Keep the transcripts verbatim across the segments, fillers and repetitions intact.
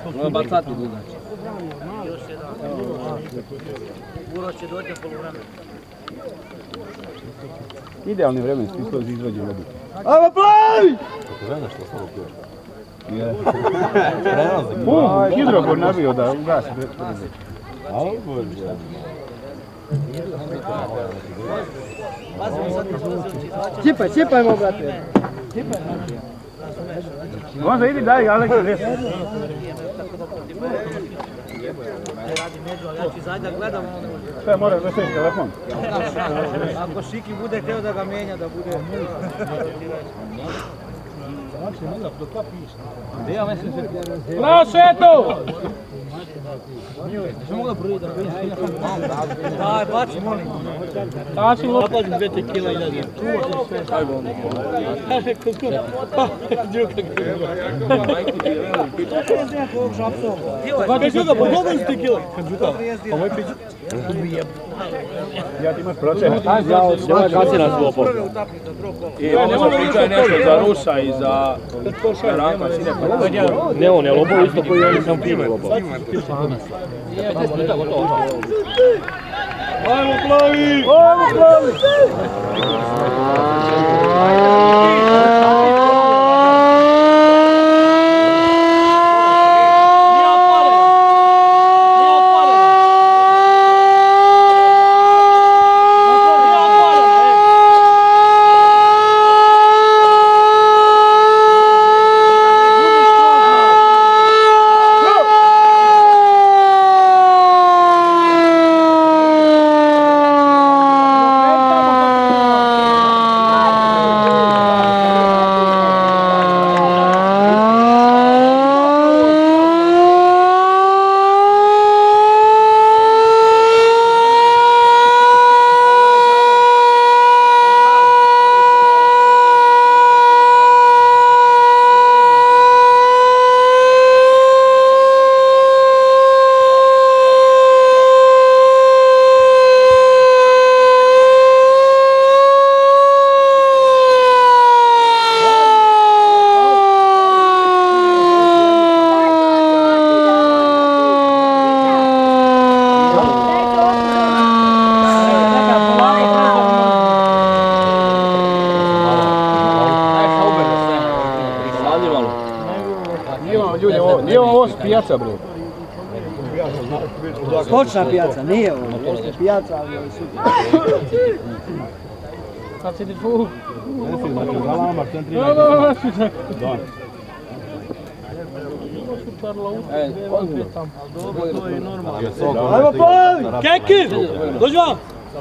Ono bacati budu. Uroš će doći na poluvremenu. Idealni vremenski izgled za izvođenje odluke. Ajmo plavi! Kako znaš što samo pio? Bum, hidrogor nabio da ugasi brze. Alo, bože. Čipaj, čipaj mo, brate. Možda idi daj, Aleks, res. Radi među, ali ja ću izaći da gledam. Sve, moraš da sviš telefon. Ako Šiki bude htio da ga mijenja, da bude... Bravo, Sveto! Daj, baci, molim. Tači loptu. Naplaćim dve kila i ne znam. Kaj bo ono? Pa kaj što ga, pa dobro ste kila? Pa moj pić. Ja ti imaš pročet. Nema kasina s lopom. I ono pričaj nešto za Rusa i za Ranka Sine. Ne, on je lopov isto koji oni sam fini lopov. Ajmo plavi! Ajmo plavi! Nije ovo pijaca, bre. Skočna pijaca, nije ovo. Pijaca, ali je super. Sad si ti tu. Zalamak, centrima. Da. Ajmo plavi! Keki! Dođi vam!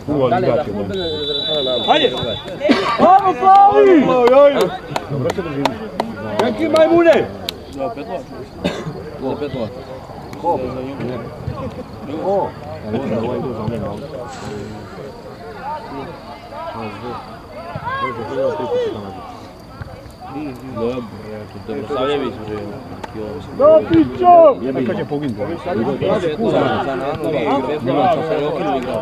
Hajde! Ajmo plavi! Dobro se držimo. Keki majmune! Za Petrova. Za Petrova. Ko? O! Evo da ovo idu za mene. Dobro, dobro, Savljević živi. Da, pićo! Kad će pogin to? Za Nanovi i Refleva, što se Jokinu igrao.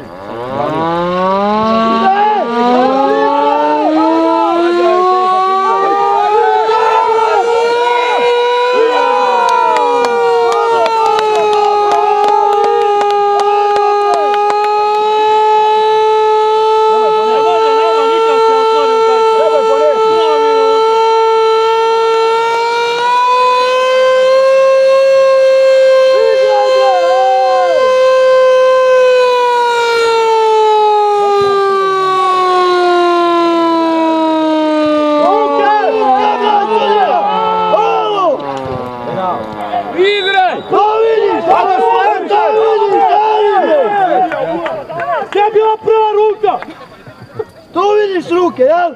Ruke, jel?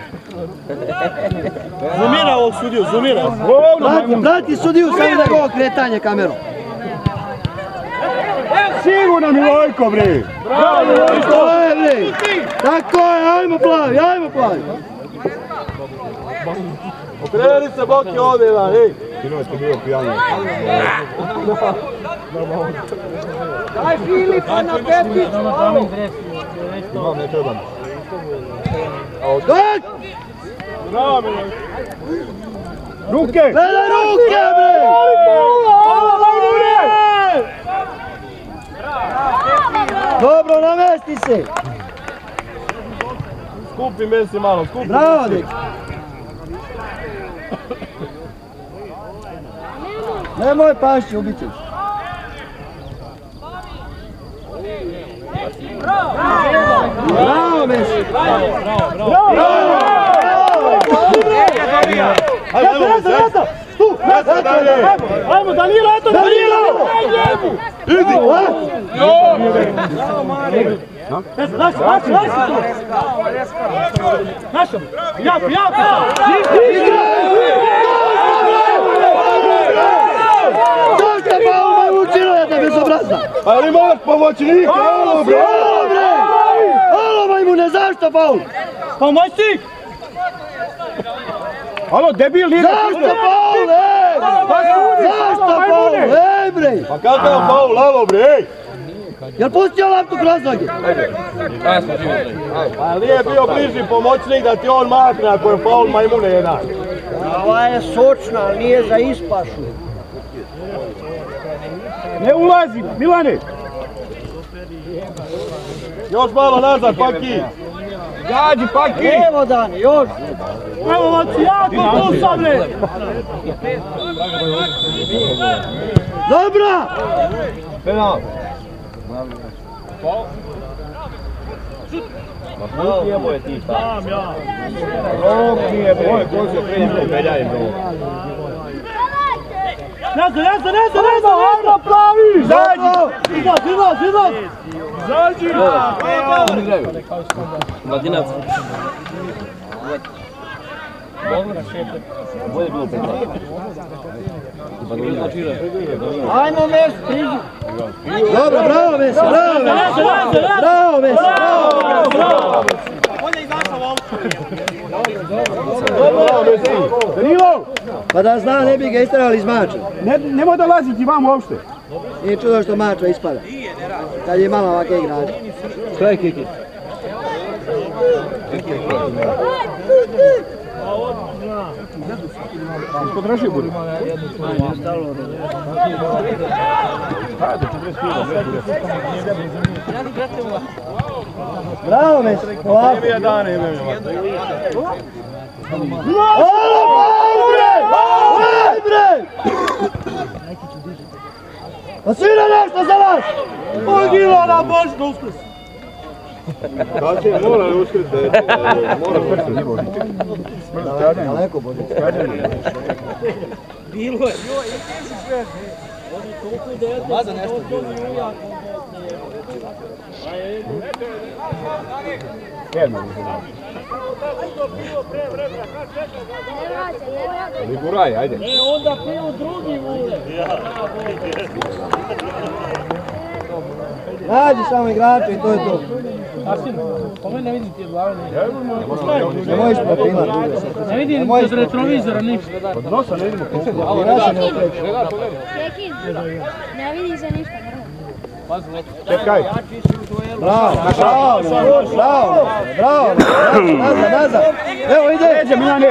Zoomira ovog sudiju, zoomira. Prati, prati sudiju, samo da go kretanje kamerom. Sigurno Milojko, bre! Bravo, Milojko! Tako je, bre! Tako je, ajmo plavi, ajmo plavi! Okreni se, Boki, ovdje, da, hej! Sinoć je bilo pijanje. Daj Filipa na Pepić! Imam, ne trebam. Daj! Bravo, Milojko! Ruke! Gledaj ruke, bre! Spusti se! Skupi mesi malo, skupi. Bravo, dek! Nemoj pašći, ubit ćeš. Bravo, Mesi! Bravo! Bravo! Ajmo, ajmo, tu! Ajmo, Danilo, eto, Danilo! Idi! Bravo, Mare! Naša, naša, naša! Naša! Jako, jako! Zašto Paul me učilo da te bezobrazna? Ali moraš pomoćnika! Halo bre! Halo majmune, zašto Paul? Pomoćnik! Halo, debil, nije Zašto Paul, ej? Zašto Paul, ej bre? Pa kakav Paul, halo bre, ej! Jel pustio loptu kroz noge? A nije bio bliži pomoćnik da ti on makne ako je Paul majmune jedan. Ova je sočna, ali nije za ispašu. Ne ulazi, Milane! Još malo nazad, Paki! Gađi, Paki! Evo Dani, još! Evo vaci, jako tu sam le! Dobra! Penal! Ma puti je moje ti šta? Sam ja! Rok ti je moje, ko se prije pobeljajem do ovo. Nazad, nazad, nazad, nazad, nazad, plavi! Zađi! Izlaz, izlaz, izlaz! Zađi! Mladinac. Ajmo Mesi, priđi! Dobro, bravo Mesi, bravo Mesi! Bravo Mesi, bravo! Bravo, Mesi! Danilo! Pa da zna, ne bi ga istrali iz mača. Nemoj dolaziti vam uopšte. Nije čudo što mača ispada. Kad je mama ovakve igrače. Šta je Kiki? Ispod Raši bude. Bravo Mesi, polako. Nije dane imaju. Alo, bre! Ej, bre! Pa svira nešto za vas! Pogilo na Božno uskrs! Kači, mora li uskrit da je mora uskrit. Daleko, Bože. Bilo je. Maza nešto bilo. Ali guraj, ajde. E, onda piju drugi vule. Nađi samo igrače i to je to. Asin, po mene ne vidim ti je glave. Nemoj ispred pila. Ne vidim od retrovizora ništa. Od nosa ne vidimo koliko. Ja se ne okreću. Čekin, ne vidi se ništa, mrlo. Čekaj. Bravo, bravo, bravo, bravo, nazad, nazad. Evo ide. Neđe, Milane.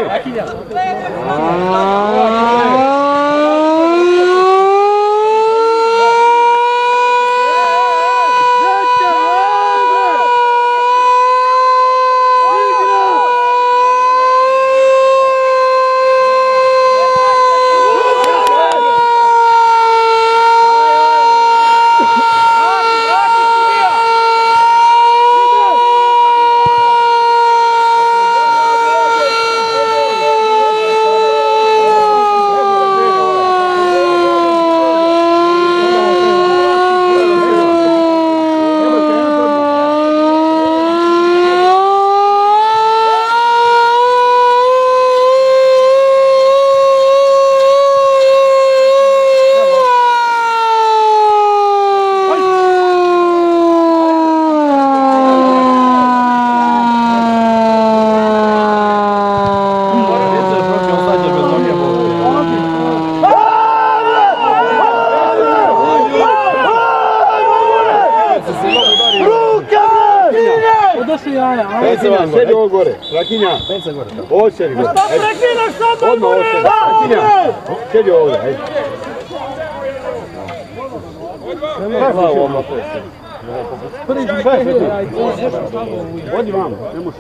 Sjedi ovo gore, Rakinja. Ovo sjedi gore. Odmah ovo sjedi. Rakinja, sjedi ovdje, ajde. Odi vamo, ne može.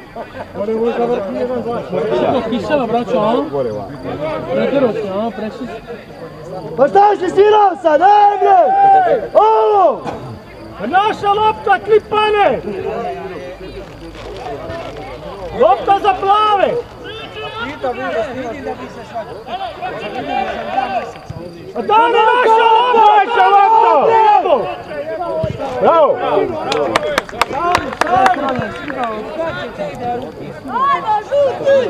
Kisela, braćo, a? Pretjerao se, a? Presis. Pa šta si svirao sad, aj bre! Ovo! Naša lopta, klipane! Lopta za plave! A da li naša lopta? Bravo! Ajmo, žuti!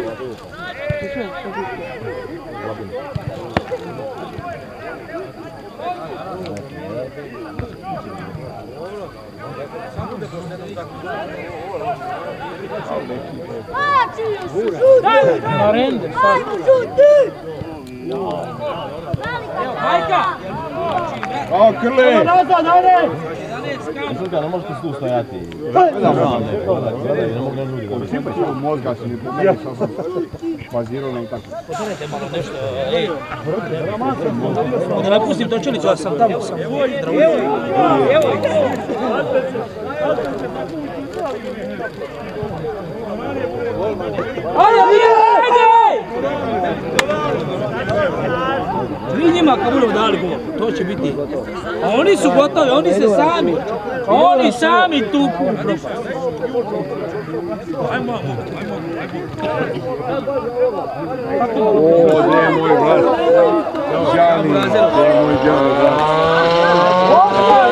Narende, sad. Majka! O, Krle! Nazad, ajde! Sluka, ne možete tu stojati. Gledam vam, ne, gledaj, ne mogu ne ljudi govoriti. Svi počeo mozga si mi pomeni, sam sam bazirao nam tako. Postanete malo nešto, ej. Da napustim točilicu, ja sam tamo sam. Evo, evo, evo. Ajde, ajde! Vi njima kad budemo dali gol, to će biti. A oni su gotovi, oni se sami, oni sami tuku u propast. Ajmo, ajmo, ajmo. O, gdje je moj brat? Đani, gdje je moj Đani, brat?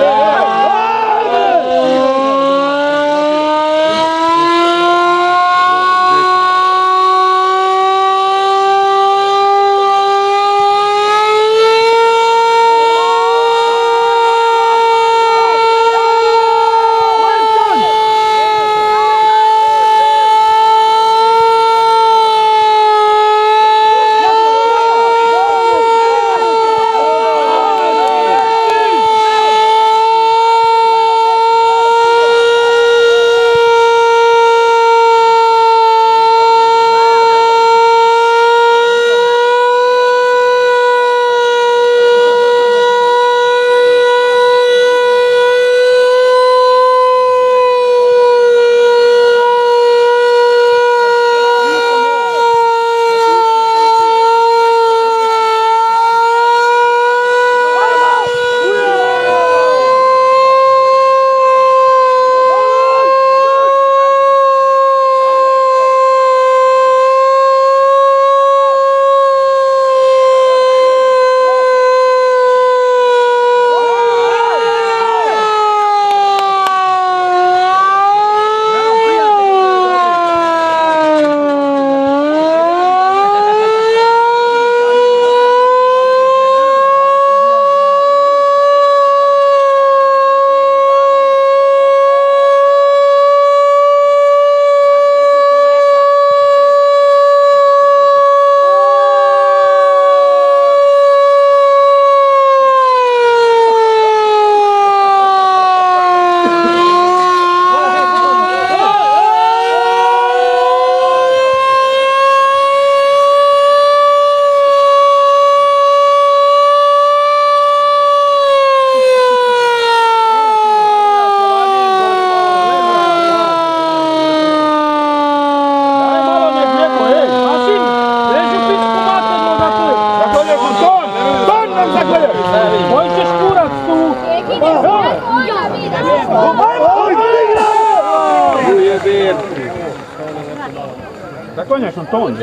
Da konjak sam ton.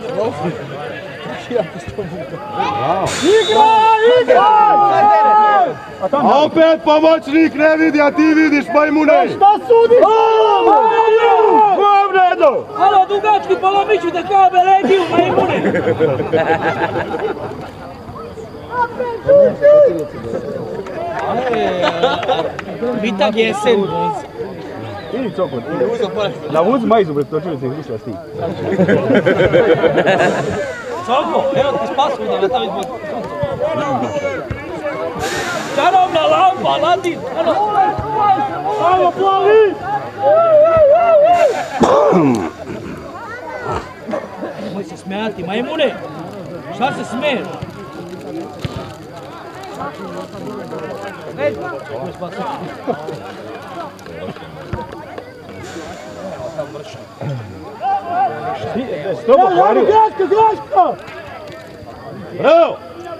Igra, igra! A opet pomoćnik ne vidi, a ti vidiš majmune. Šta sudiš? Govnedo! Alo, dugački polomiću da kao belegiju majmune. Bitak jesen. Idi cokot, navuzi majzu pred točilice i hrišla s tim. Coko, evo ti spasu da me tamo izbog. Čarobna lampa, Ladin, ano. Ajmo, plavi! Nemoj se smijati, majmune. Šta se smiješ? Stopa, hvario! Graško, Graško! Bravo!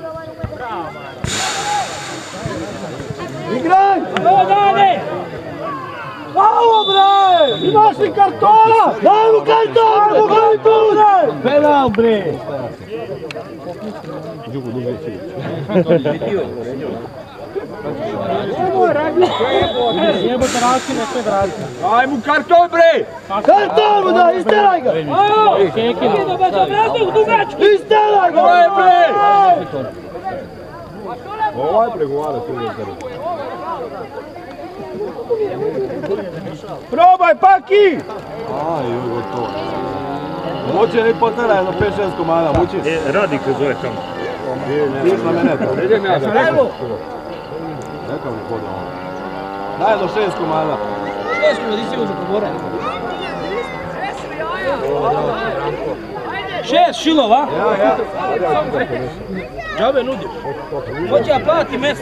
Igraj! Bravo, Dani! Bravo, bre! Imaš li kartona? Daj mu karton! Daj mu karton, bre! Penal, bre! Daj mu karton, bre! Karton mu daj, isteraj ga! Isteraj ga! Daj, bre! Ovaj pregovara tu je zara. Probaj, Paki! Aj, gotovo. Moće ne potara jedno pet šest komada, muči. E, radi kroz ove tamo. Nisam mene to. Idem ja, sam rekao. Rekao mi hodao. Daj jedno šest komada. Šest komada, ti si uđu po gore. Šest šilova? Ja, ja. Džabe nudiš. Hoće ja plati mjesto.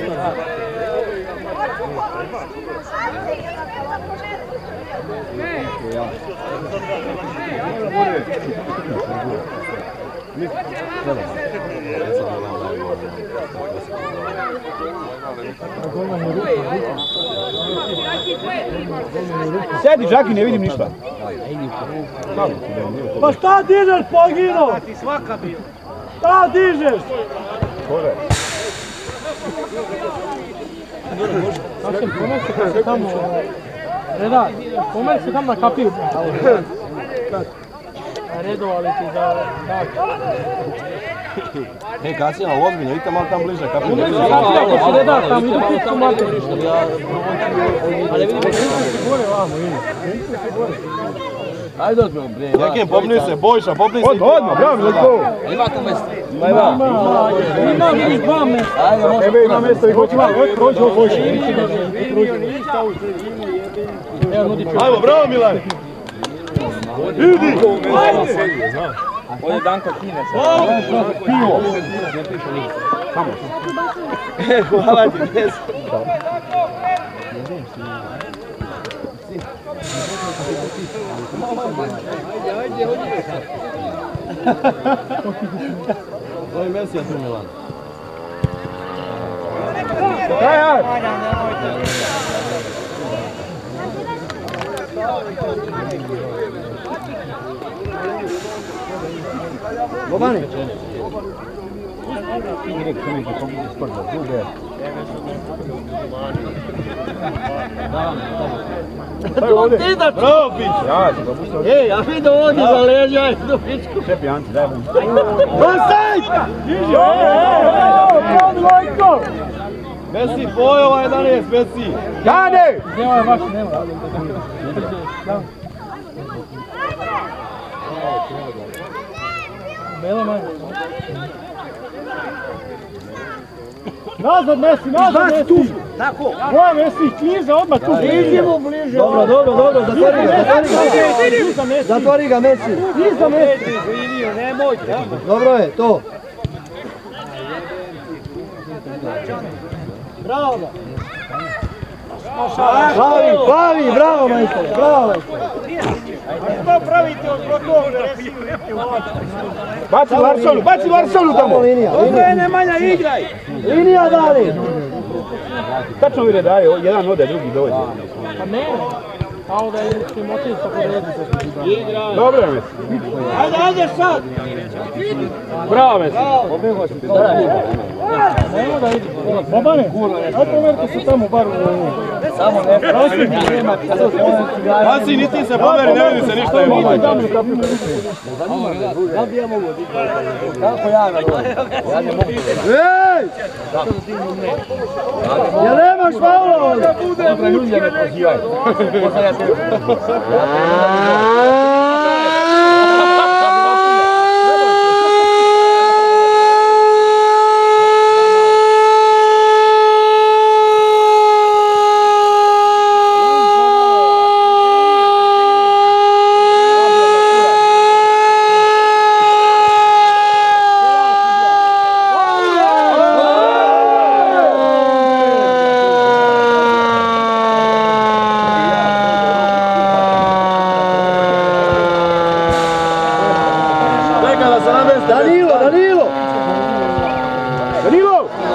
Sjedi, Žaki, ne vidim ništa. Pa šta dižeš, Pogino? Šta dižeš? Sašem, pomeri se kad se tamo... Reda, pomeri se tamo na kapiju. Redo, ali ti za... Hej, Kasijana, ozbiljno, idite malo tam bliže kapiju. Pomeri se kapiju, ako si Reda, tam idu pitu mlade. Ali vidim, vidim se gore vamo, vidim. Vidim se gore. Ajde odmah, bre. Jakim, popni se, Bojša, popni se. Odmah, odmah, bravo, let's go. Ima tu mjesto. Ima, ima, vidiš dva mjesta. Ajde, može. Ebe, ima mjesto i hoći malo, prođi ovo Bojša. Ajmo, bravo, Milan. Idi! Ovdje Danko Kine se. Pivo! Samo. Hvala ti, gdje si? Zove Mesija tu, Milan. Daj, aj! Bobani! Bravo, pić! Ja, se propustio. Ej, ja vidim ovdje za leđa i do pičku. Šepi, Anci, daj mu. Vrstej! Lojko! Messi, poj ovaj jedanaest, Messi! Dane! Nema je baš, nema. Bela manje. Nazad Messi, nazad Messi! Tako! Moja Messi, kliza odmah tu! Idimo bliže! Dobro, dobro, dobro, zatvori ga, zatvori ga! Zatvori ga Messi! Kliza Messi! Izvinio, nemoj! Dobro je, to! Bravo ga! Plavi, plavi, bravo majstor, bravo majstor! Što pravite od protovne? Baci Larsonu, baci Larsonu tamo! Linija, linija! Nemanja, igraj! Linija dali! Tačno mi redari, jedan ode, drugi dođe. Pa ne, kao da je Timotin sa podredi. Igraj! Dobro je Messi. Ajde, ajde sad! Bravo Messi. Nema da vidi. Bobane, ajde pomerite se tamo bar u liniju. Samo ne, prosim, nema ti sad. Pasi, niti se pomeri, ne vidi se ništa je mogu. Da bi ja mogu oditi. Kako ja ga dođem? Ja ne mogu. Ej! Jel nemaš faula ovdje? Dobra, ljudi me pozivaju. Pozdravljam te.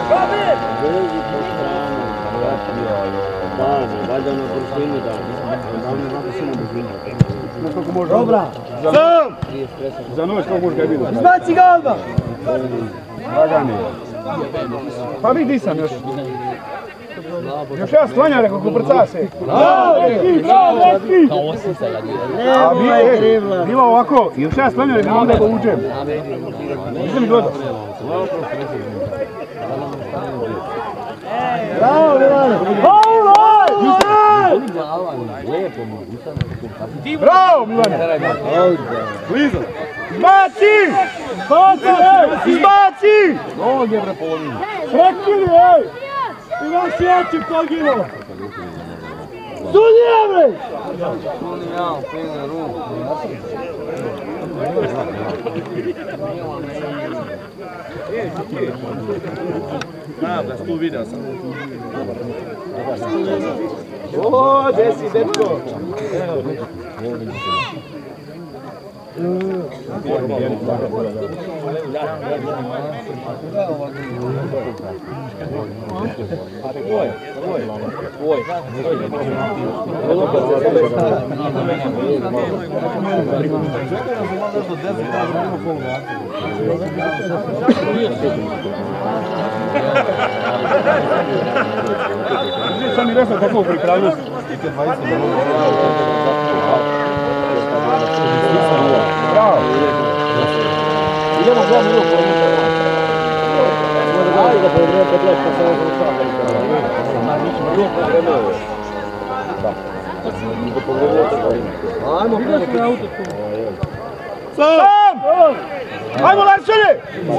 Dobra! Sam! Za noć kako možeš ga vidjeti? Izbaci ga odmah! Lagani. Pa vidi sam još. Još ja sklanja rekao ko prca se. Bravo, Reki! Bravo, Reki! A bi bilo ovako, još ja sklanja rekao onda ga uđem. Niste mi dodat. Bravo, Milane! Bravo, Milane! Bliza! Izbaci! Izbaci! Izbaci! Noge bre polovini. Prekini, ej! I vas jači pogino! Sudija, bre! Znam da si tu vidio sam. O, gdje si, dečko? Sam mi rekao kako pripravio si. Bravo! Idemo gledamo jednog polovnika. Ajde da povreme petnaest pa se ovo završava. Mi ćemo jednog povreme ovo. Da. Da povreme ovo. Ajmo povreme. Sam! Ajmo Larsone!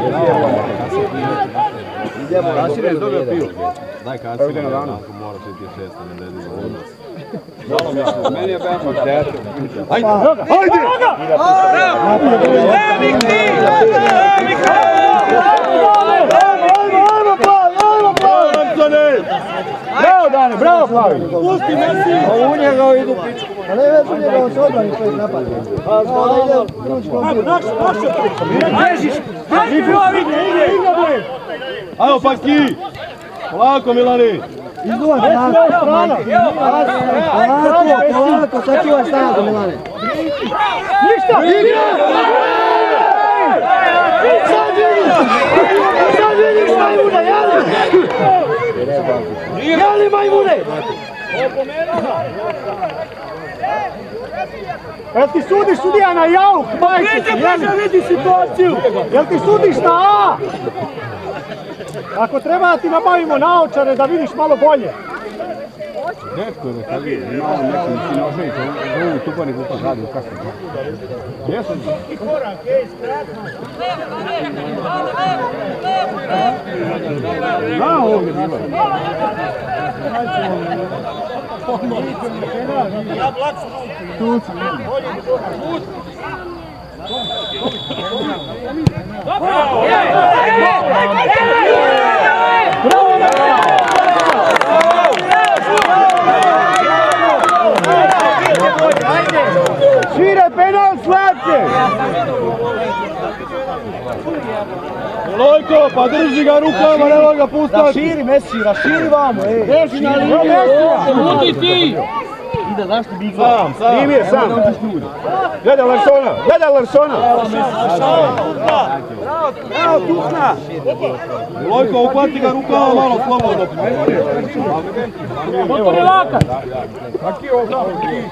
Idemo, Larsone je dobio pivo. Daj kacu, ako moraš iti šest, ne dedi za odnos. Meni je Bama tete. Ajde! Ajde! Evo ti! Bravo Dane, bravo Plavi! Pusti Messi! A u njega idu pičku. A ne već u njega, on se odbrani koji napad. A onda ide kruč komplet. Naš, naš! Bežiš! Bežiš! Ajmo Paki! Polako Milani! Izduvaj polako, strana! Polako, polako, sačuvaj snagu Milane. Ništa! Igra! Sad vidiš! Sad vidiš majmune, jeli! Jeli majmune! Jel ti sudiš sudija na jauk, majke ti, jeli? Vidi situaciju! Jel ti sudiš na A? Ako treba da ti nabavimo naočare da vidiš malo bolje. Dečko je kad je imao nekim si nožnicu, ovu tupanik upa radi u kasnu. Jesu? I korak, ej, skratno. Na ovdje bilo. Ja blac tu. Šire penal slatke! Lojko, pa drži ga rukama, nema ga pustati! Raširi Messi, raširi vamo, ej! Reši na liniju! Ludi ti! Ide, znaš ti big Sam, sam! Nimir, sam! Gledaj Larsona, gledaj Larsona! Evo, tukna! Lojko, uhvati ga rukama malo slobodno! Otvori lakat! Taki je ovo,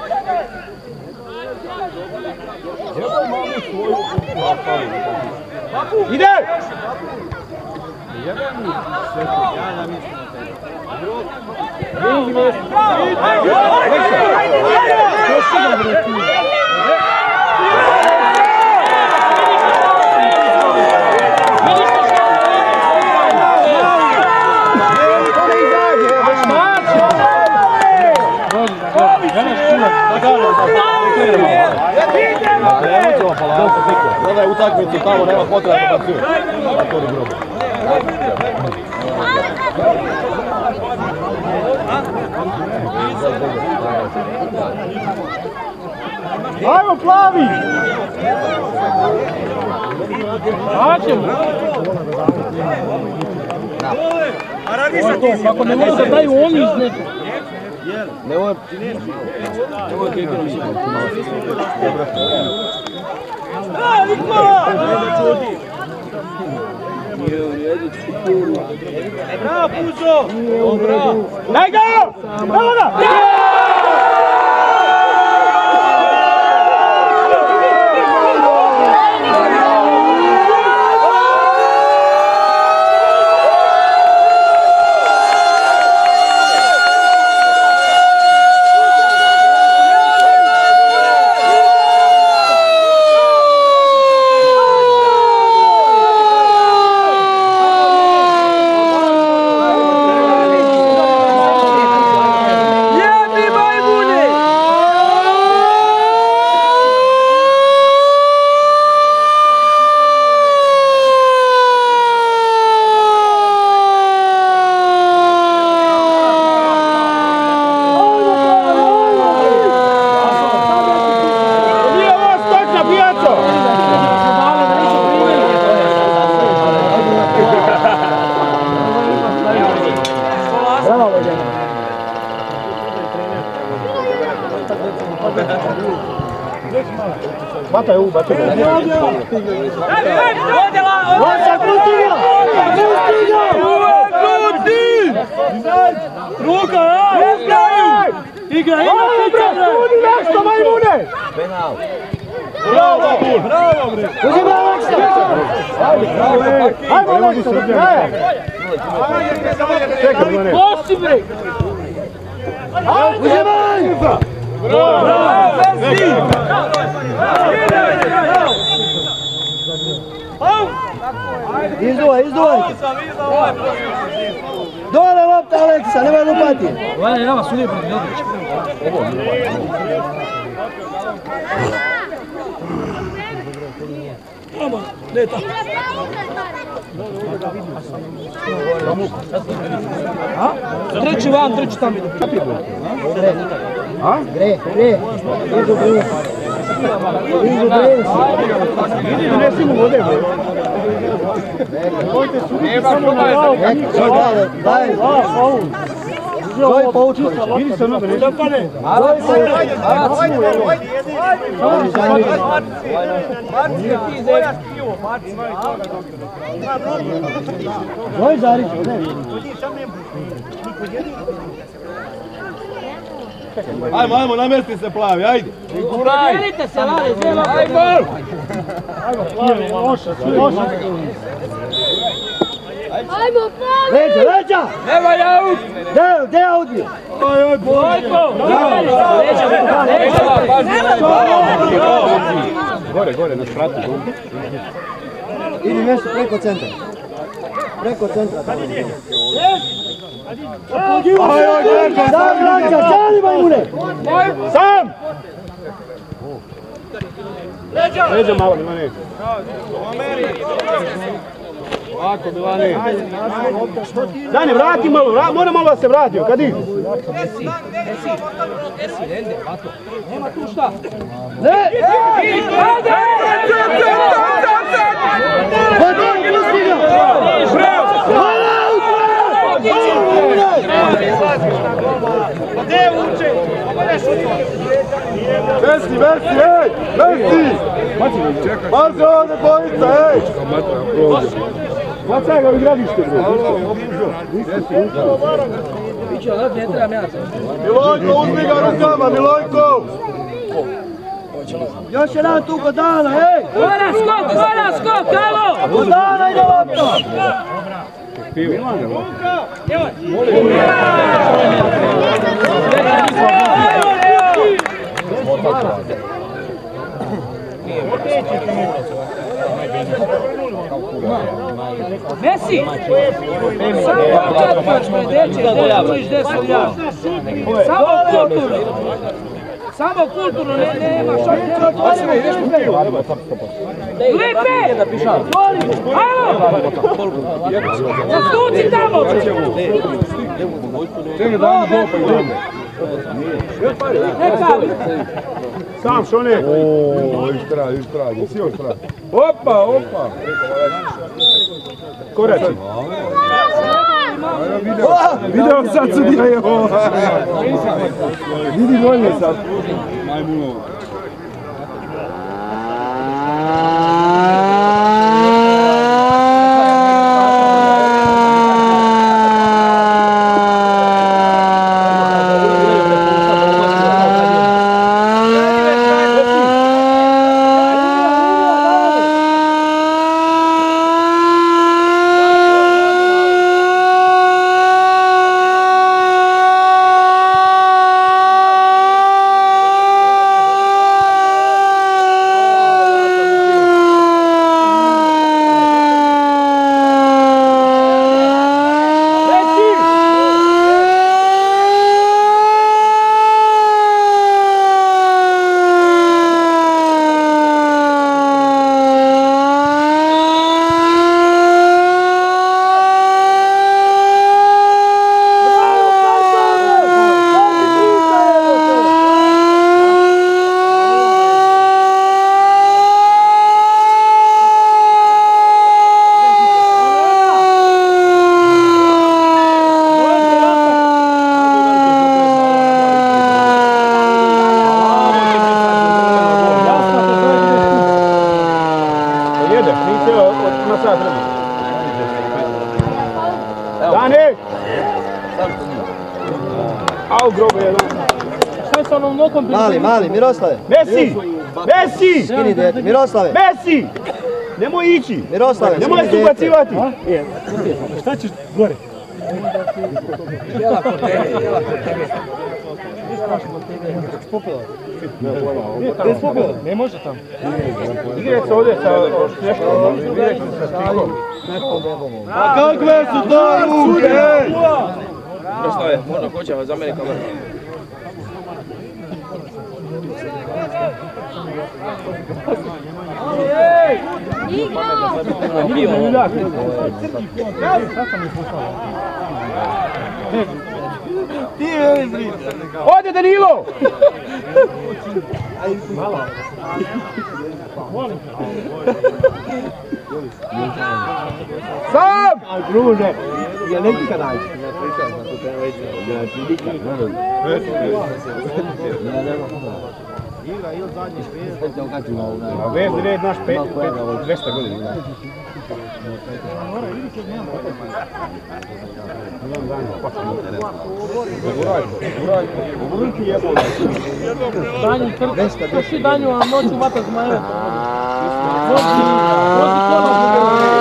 ide! Gledaj utakmicu tamo, nema potreba da bacuje. Zatvori grob. Ajmo, Plavi! Haćemo! Kako ne može da daju oni iz nekog. Nemoj... Nemoj Kekirom si. Bravo, Puzo! Daj ga! Bravo ga! Bataj u, bataj u. Vaša, pusti ga! Pusti ga! Pusti! Ruka, ja! Igra, ima pičane! Budi nešto, majmune! Penal. Bravo, bravo, bre! Uzima Aleksa! Ajmo, Aleksa, do kraja! Pusti, bre! Uzimaj! Bravo, Versi! Izduvaj, izduvaj! Dole lopta, Aleksa, nemoj lupati! Ovo je nama sudije protiv Jovića. Ovo, Ovo, ne tako. Treći van, treći tam idu. Gre, gre! Idu gre! Idu gre! Idi, donesi mu vode, bre. Daj, daj! Zoj poučko! Idi sa mnom, donesi. Zoj poučko! Zoj Zarić, ne! Ajmo, ajmo, namesti se plavi, ajde! Uradite se, Lade, zelo! Ajde, gol! Ajmo, pali! Leđa, leđa! Evo je aut! Gde, gde je aut bio? Bojko! Leđa, Gore, gore, na spratu. Idi mjesto preko centra. Preko centra. Sam Ranka, stani majmune! Sam! Leđa malo, Milane. Ovako, Milane. Dane, vrati malo, vra, mora malo da se vratio, kad ide? Esi, esi, esi, Ende, vato. Nema tu šta. Ne! Ajde! Hodaj, pusti ga! Messi, Messi, ej! Messi! Pazi ovdje bojica, ej! Bacaj ga u igradište, bre. Biće odad, ne trebam ja sam. Milojko, uzmi ga rukama, Milojko! Još jedan tu kod Dana, ej! Gora skok, gora skok, kamo! Kod Dana ide lopta! Messi! Samo četvrć predeće, nećeš deset ja. Samo kulturno. Samo kulturno, ne, nema šak. Lipe! Alo! Zastuci tamo! Čekaj, dajmo gol pa idemo. Neka! Sam, što ne? Ooo, ištra, ištra, gdje si ištra? Opa, opa! Korači. Video sad sudija je ovo. Vidi bolje sad. Majmuno. Dani! Au, grobo jedan. Šta je sa onom nogom? Mali, mali, Miroslave. Messi! Messi! Skini dete, Miroslave. Messi! Nemoj ići! Miroslave, Nemoj skini se dete. ubacivati! Šta ćeš gore? Jela kod tebe, jela kod tebe. Spopila. Gdje je spopila? Ne može tamo. Igraj se ovdje sa nešto, direktno sa stikom. A kakve su to ruke? Miroslave, možda hoće vas za mene kameru. Ode Danilo! Sam! Druže, je neki kanal. Vez red naš pet, dvesta godina. Danju, krši Danju, a noću vata zmajeva. Vozi, vozi kola.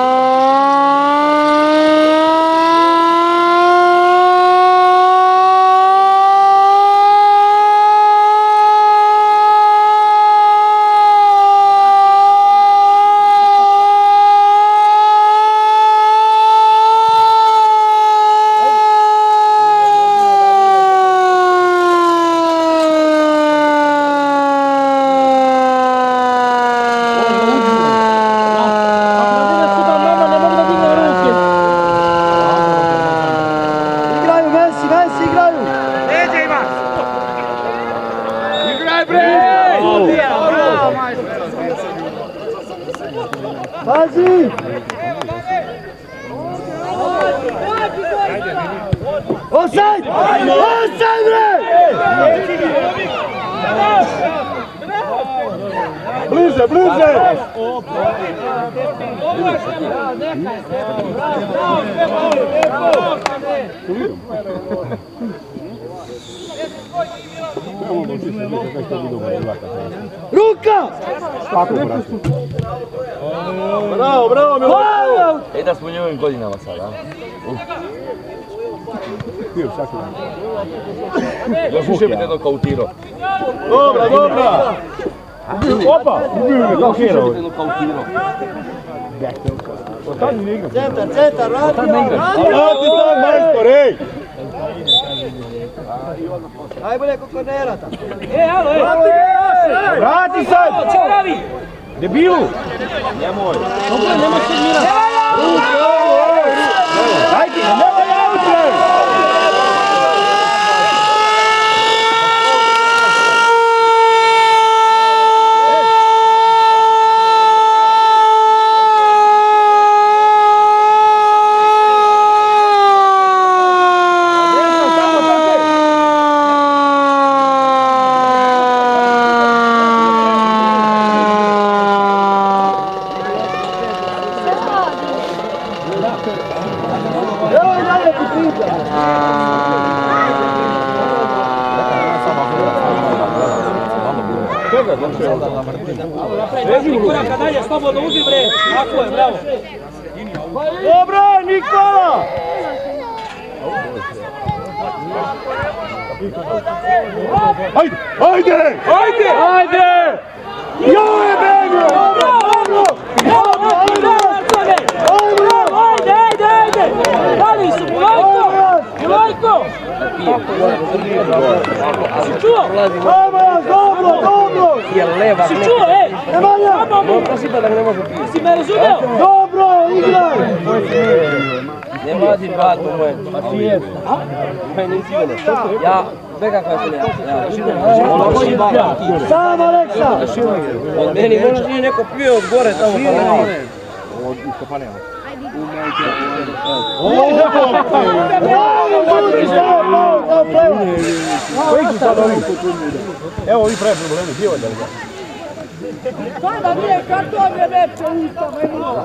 Pazi! Offside! Offside bre! Bliže, bliže! Ruka! Bravo, bravo, Miloško! E da smo u njegovim godinama sada. Još više bi te dokautirao. Dobra, dobra! Opa! Kako hero? Centar, centar, radi! Radi sad, majstor, ej! Najbolje kokonerata! E, alo, e! Vrati sad! Čeo ravi? Debilu! Dobro, nema se mira. Dajte, nemoj autre! Napravi koraka dalje, slobodno uzi bre. Tako je, bravo. Dobro, Nikola! Ajde! Ajde! Ajde! Ajde! Joj, Benjo! Dobro! Dobro! Ajde! Ajde, ajde, ajde! Dali su, Milojko! Milojko! Si čuo? Dobro, dobro! Si čuo, ej! Nemanja! Si me razumeo? Dobro, igraj! Ne mladim bratu mojem. Pa ti je. Pa nisi sigurno. Ja, nekakva sam ja. Sam Aleksa! Od meni možeš nije neko pio od gore tamo pa ne. Od iskopaneva. Koji su sad ovi? Evo ovi pravi problemi, gdje ovaj da li ga? Sada nije karton je neče usta, majmo!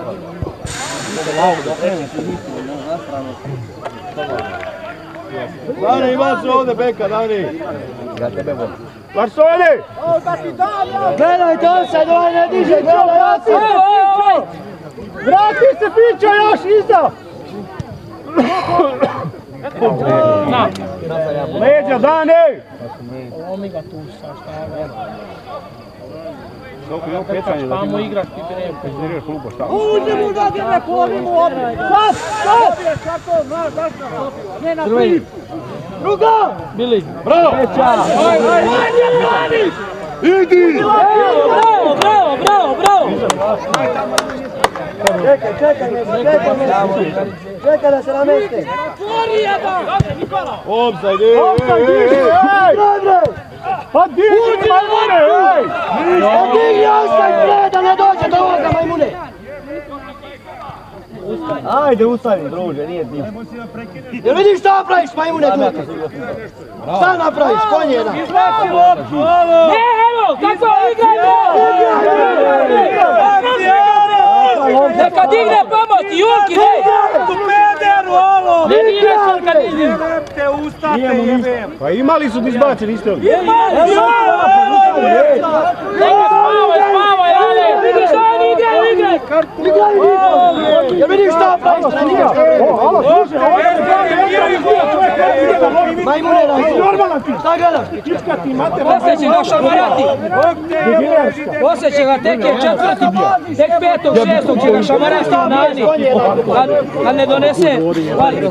Dani, imaš ovdje beka, Dani! Ja tebe volim. Varsoli! Gledajte, on se dvaj ne diže, gledaj, Aci! Vrati se, pića, još iza! Leđa, Dani! Omi ga tu sa šta je. Koliko je ovo pecanje da ti Tamo igraš ti treba. peziriraš klubo, šta? Uđi mu da gdje ne povimo opet! Sad, sad! Kako, znaš, zašto? Ne na tri! Druga! Bili. Bravo! Ajde, Dani! Idi! Bravo, bravo, bravo, bravo! Čekaj, čekaj, čekaj, čekaj, čekaj da se nameste. Otvori jedan! Offside, ej! Offside, diži, ej! Pa diži, majmune, ej! Pa diži offside, bre, da ne dođe do ovoga, majmune! Ajde, ustavi, druže, nije ti. Jel vidiš šta napraviš, majmune, glupi? Šta napraviš, konje jedan? Izbaci loptu, ovo! Ne, evo, kako igrajte! Neka digne pomoć, Julki, ne! Ne digne se kad digne! Pa imali su da izbaci, niste li? Neka spavaj, spavaj, ale! Vidiš šta on igra, igraj! Igraj, igraj! Jel vidiš šta napraviš, treniraš? Majmune, šta gledaš? Poslije će ga šamarati! Poslije će ga tek je četvrti, tek petog, šestog će ga šamarati u Nani. Kad ne donese, vali.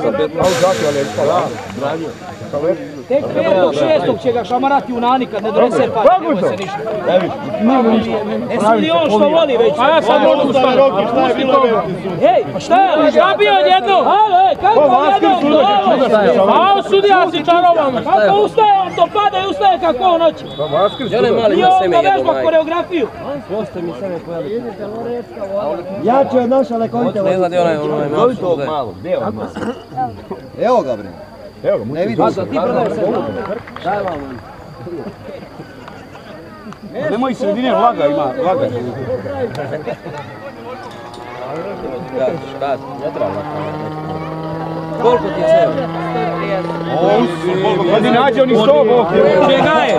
Tek petog, šestog će ga šamarati u Nani kad ne donese par, nemoj se ništa. Jesi li on što voli već? A ja sam mogu staviti, šta je bilo? Ej, pa šta je? Šta bio odjednom? Alo, ej, kako odjednom? A on sudija si čarovan. Kako ustaje, on to pada i ustaje kako on hoće. I on ga vežba koreografiju. Ja ću od naša lekovite vodi. Ne zna gdje onaj onaj malo. Evo ga bre. Evo ga, ne vidim. Ti prodaj se. Daj vam. Nemoj iz sredine vlaga ima, vlaga. Šta? Ne treba vlaga. Koliko ti je ceo? Kad nađe oni sto, bok. Čega je?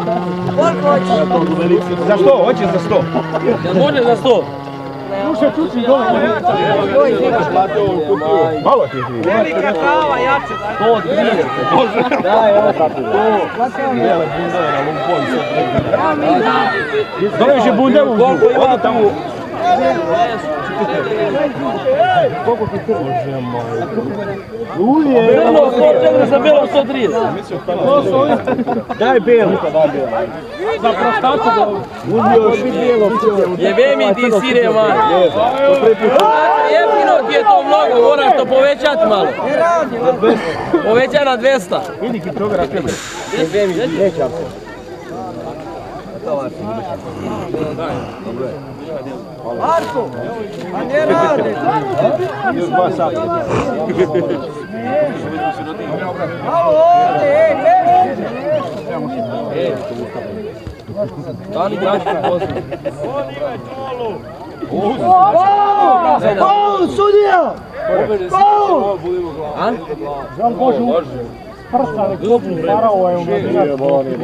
Za sto, hoće za sto. Može za sto. Slušaj, čuči dole. Malo ti je krivo. Velika kava, jače. To dvije. Daj, evo tako. Doviš je bundevu. Odi tamo. Koliko ti krvi? Uje! Belo sto četiri za belo sto trideset. Daj belo. Za prostatu da uzio svi bijelo. Jebe mi ti sire mali. Jeftino ti je to mnogo, moraš to povećati malo. Povećaj na dvesta. Vidi ki provjera tebe. Jebe mi ti. Marko! A ne radi! Još dva sata. Malo ovdje, ej, beži! Da li daš pozdrav? Faul! Faul, sudija! Faul! A? Žal Božu! prsa nek kopnu, parao je u medinat.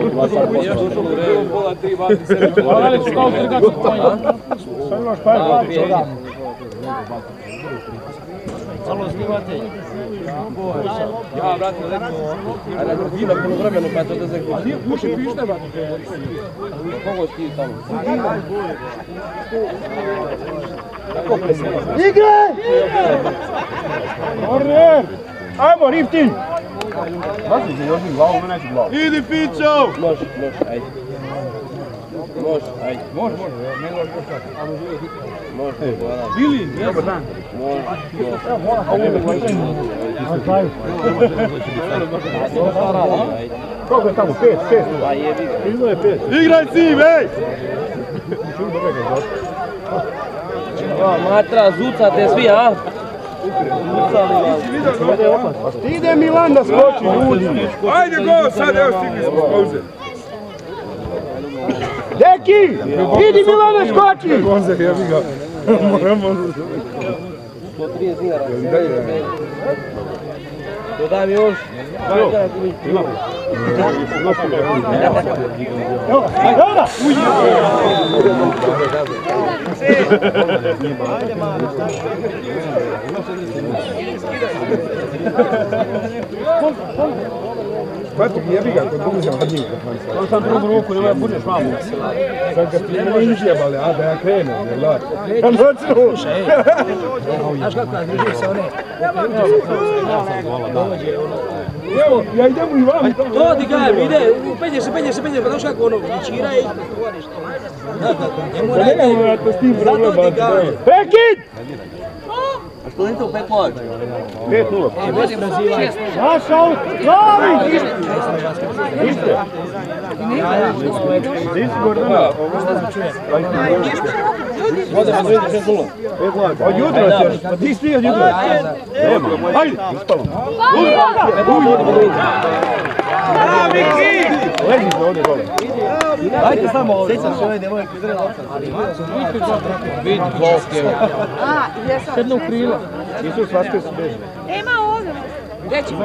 Hvala su kao trgač pojena. Sad imaš pa je gladi čodan. Samo snimate. Ja, brate, rekao, a na drugina puno vremenu pa je to da se gleda. Muši pište, brate. Kogo ti tamo? Igraj! Korner! Ajmo, Riftin! Bazi se još mi glavu, me neće glavu. Idi, Pico! Može, može, ajde. Može, ajde. Može, može, ne može još tako. Može, hvala. Bili, Dobar dan. Može, Koliko je tamo? Pet, šest? pa jebi ga. Bilo je pet. igraj Sim, ej! Matra, zucate svi, a? Ide Milan da skoči, ljudi. Ajde go, sad evo stigli smo pauze. Deki! Idi Milane, skoči! Gonzak, ja bi ga. Moramo. sto trideset dinara. Dodaj mi još. Evo, evo da! Patrik, jebi ga, kod Bogu sam hrđim. On sam drugu ruku, nemoj da budeš mamu. Sad ga ti ne izjebali, a da ja krenem, jer lad. Ja noću! Znaš kako nas drži se one? Evo, ja idem i vam. To ti kajem, ide, penje se, penje se, penje se, pa znaš kako ono, čira i govoriš to. Njemu radi, zato ti kajem. Prekid! A što niste u pet nula? pet nula. Naš aut, glavi! Niste? Nisi Gordana? Od jutra ćeš, pa ti svi od jutra. Hajde! Ispalo. Lezi se ovdje dole. Ajde samo ovdje. Sjećam se ove djevojke zrela oca. Vidi golke. Jedno u krilo. Isus Vaskr su beži. Ima ovdje. Reći,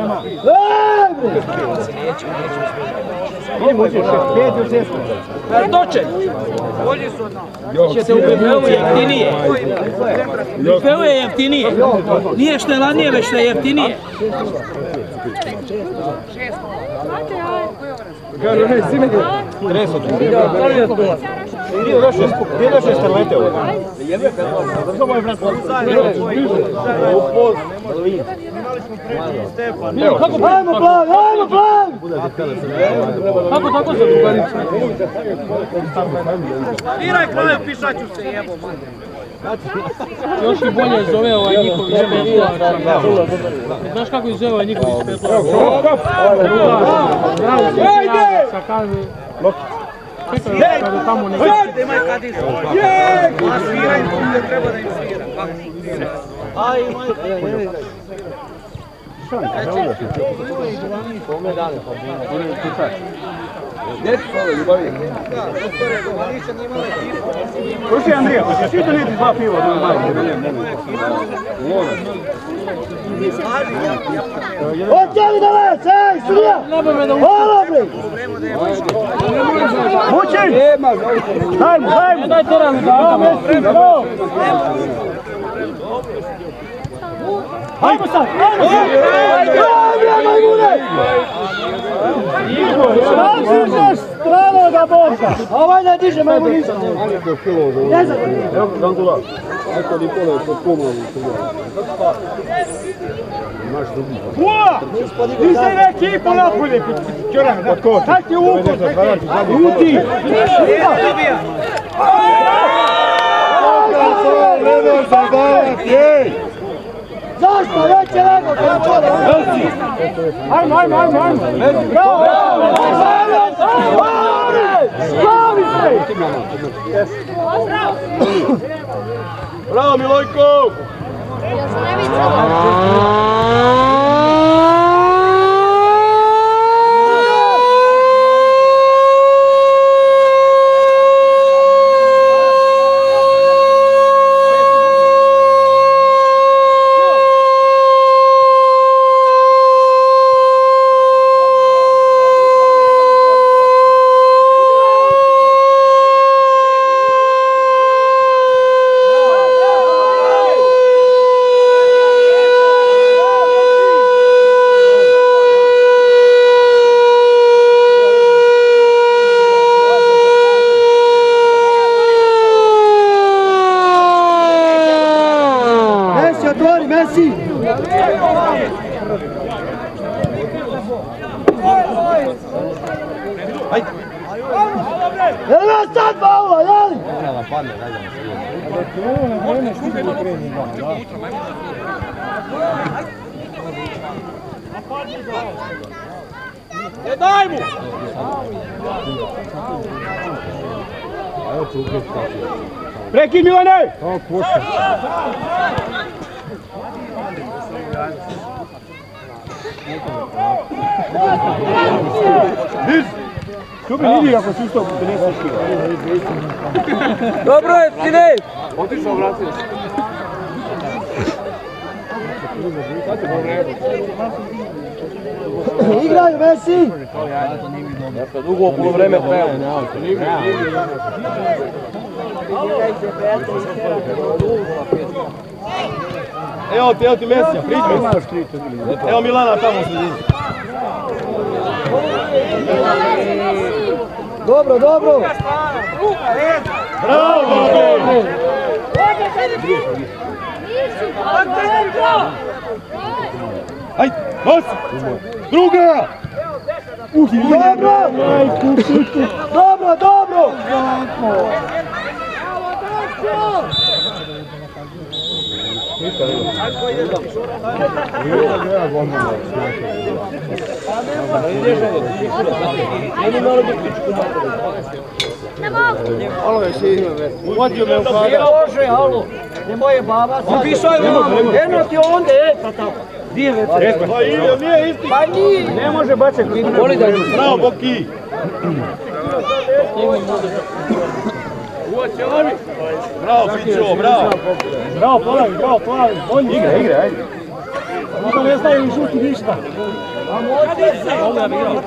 Idemo uđeš, pet još šest. doče. Bolji su od nas. Ćete u Bifeu jeftinije. Bifeu je jeftinije. Nije što je ladnije, već što je jeftinije. Kažu, ne, si mi treso tu. Gdje došli starlete ovo? Samo je vrat. Ajmo plan, ajmo plan! Kako tako se drugarica? Diraj kraju, pišaću se jebo. Još i bolje zove ovaj njihov ispetula. Znaš kako zove ovaj njihov ispetula? Ajde! Sa kalmi. Čekaj, kada tamo ne... Sad! Imaj kad isu. Je! A sviraj gdje treba da im svira. Aj, imaj. Slušaj Andrija, hoćeš ti donijeti dva piva do majke? Oćeli da vas, ej, studija! Hvala, bre! Mučin! Dajmo, dajmo! Daj teran da. Ajmo sad, ajmo sad! Ajde, majmune! Različeš strano da boža! Ovaj ne diže majmunicu! Ne znam! Evo Gandula. Neko ni pola je pod pomoć. Ua! Ti se ne ekipu napolje! Čoran, kaj ti uko? Uti! Zašto? Već je nego, kada čore! Ajmo, ajmo, ajmo, ajmo! Bravo! Slavi se! Bravo Milojko! Ja se ne vidim. Jel ima sad faula, jel? Ne daj mu! Prekid Milane! Što bi vidi ako si isto pedeset kila? Dobro je, sine! Otišao, vratio se. Igraju, Messi! Dakle, dugo puno vreme trajalo. Evo ti, evo ti Mesija, priđi. Evo Milana tamo u sredini. Dobro, dobro! Bravo, Bobi! Ajde, nos! Druga! Uhi, Dobro! Dobro, dobro! Alo je si, uvodio me u kada. Nije loše, alo! Nemoj je baba sad. Pisao je vamo. Jedno ti onda, e, pa tako. Nije već. Pa ide, nije isti. Pa nije. Ne može bacati. Voli da ljudi. Bravo, Boki. Bravo, Fićo, bravo. Bravo, polavi, bravo, polavi. Bolji. Igra, igra, ajde. Možda ne znaju i šuti ništa. A može se. Ovo ja bih igrao.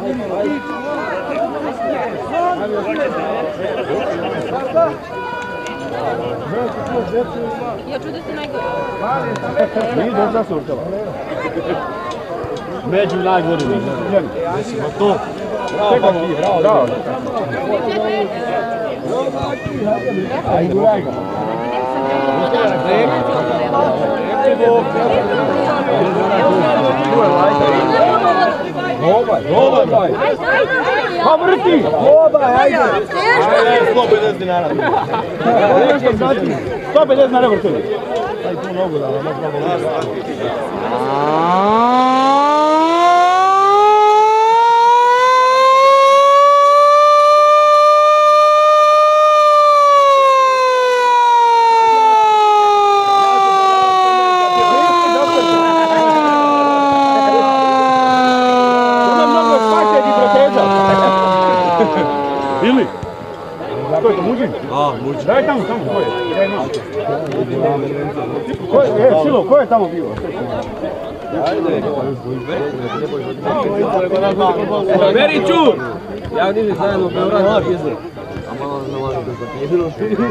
Ja čuo da ste najgori. Nije dosta surtava. Među najgorima. Desimo to. Bravo, Boki, bravo, bravo. Ajde, guraj ga. Dobar, dobar, daj. Pa vrti! Dobar, ajde. Ajde, sto pedeset dinara. sto pedeset dinara vrtili. Ajde, tu nogu da, možda mogu. Ili? Ko je to, Muđin? A, Muđin. Daj tamo, tamo, ko je? Ko je, e, Silo, ko je tamo bio? Beri čur! Ja niži zajedno u Beogradu na pizdu. A malo ne može da zapijelo.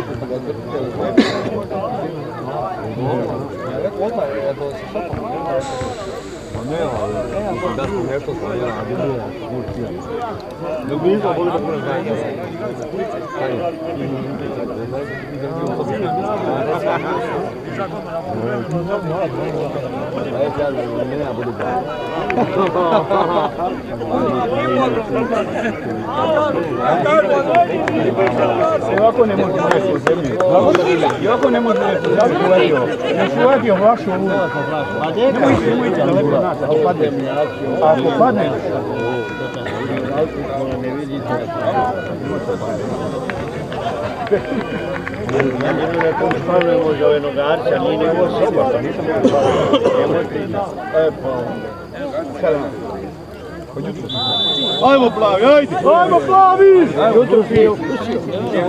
Da smo nešto sam ja, a bilo je Ljubinka, boli da puno znanje. Ovako ne može nešto u zemlji. Ovako ne može nešto u zemlji uvadio. Još uvadio vašu ovu. Nemojte, nemojte daleko od nas, ako padne. Ako padne. Ja ne bih rekao da stavljamo za ove nogarca, nije nego soba, pa nisam ga stavljamo. Nemojte i nas. E pa, sada. Ajmo plavi, ajde! Ajmo plavi! Jutro si je ukusio.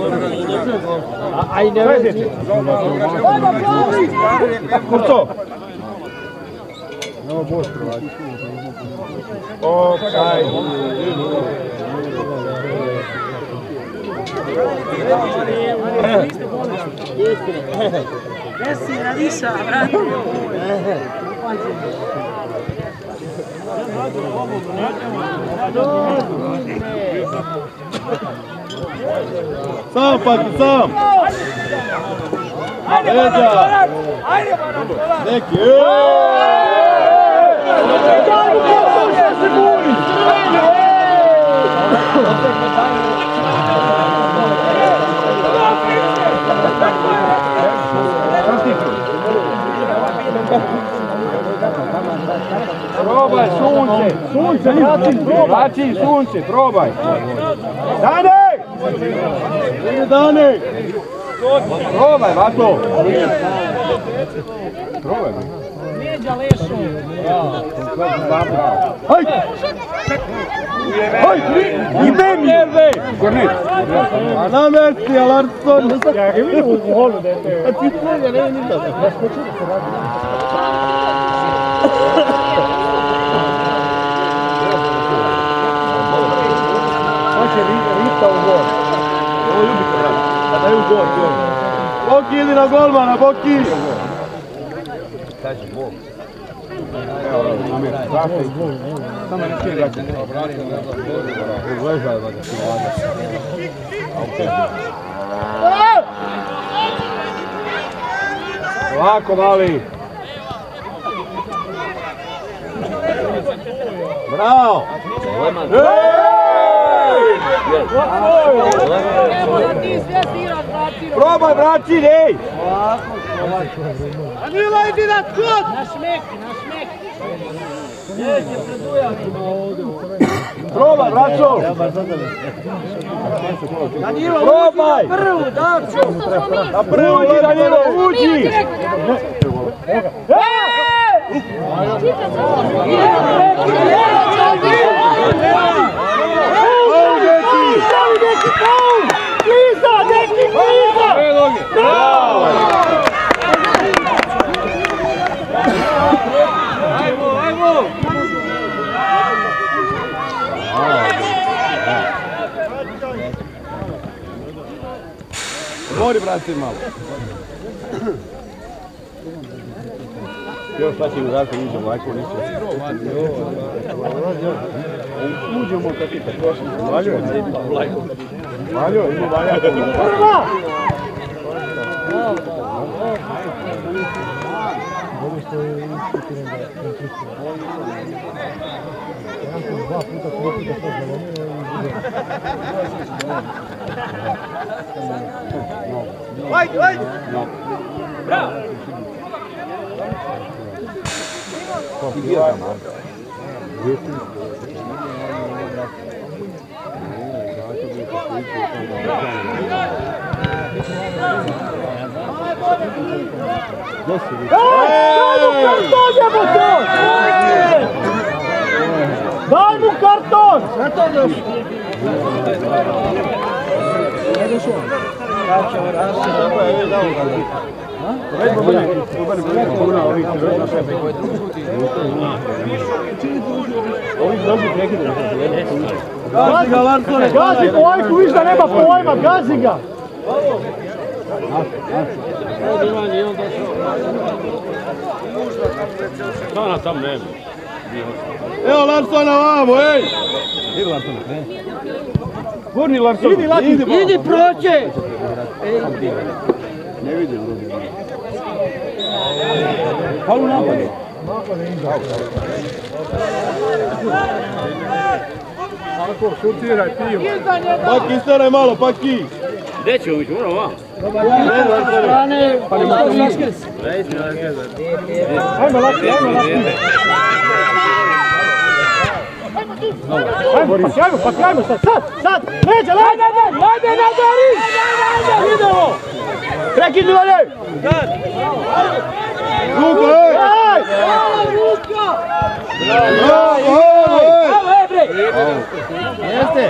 Aj ne vezete. Ajmo plavi! Kurco! Evo boš Hrvati. Opsaj! Messi radiša, brate. Sam, Pati, sam! Leđa! Neki, eee! sunce, sunce, vraći, vraći sunce, probaj. Dane! Dane! Probaj, Vato! Probaj, Vato! Lijeđa lešo. Hajde! Hajde! Ide mi! Kornit! A namesti, Alarson! Ja ga vidim u holu da je te... A ti tvojega ne vidim da se... Ja skoču da se radi. Znači, Rita u gol. Ovo ljubite radi. Da daju gol, gol. Boki, idi na golmana, Boki! Kaži, Bog. Evo, Amir, zašto i gol. Samo ne čije gaće. Ležaj, vada, ti vlada. Lako, mali. Bravo! Probaj, braći, ej! Danilo, idi na skot! Na šmeki, na šmeki. Probaj, braćo! Danilo, probaj! uđi na prvu, Darčo! Na prvu, uđi, Danilo, uđi! Kliza, neki kliza! Bravo! Ajmo, ajmo! Gori, brate, malo. Još šta će udati, uđemo, ovako ništa. Uđemo kad ti prošli. Valjo je. Valjo, ima valja. Prva! Ajde, ajde! Bravo! Daj mu karton! Gazi ga, Larsone! Gazi pojku, viš da nema pojma, gazi ga! Stana tam nema. Evo Larsona vamo, ej! Idi Larsone, ne? Gurni Larsone! Idi, Laki, idi proće! Ne vidim drugi. Hvala u napadu. Ako, šutiraj, pivo. Paki, staraj malo, Paki! Gdje ćemo ići, moramo vam? Pa nema to Laskers. Ajmo, Laki, ajmo, Laki. Ajmo, Paki, ajmo, Paki, ajmo, sad, sad, sad! Neđe, ajde, ajde, ajde, nadari! Idemo! Prekidni, valje! Luka, ej! Luka! Bravo, ej! Bravo, ej, bre! Jeste!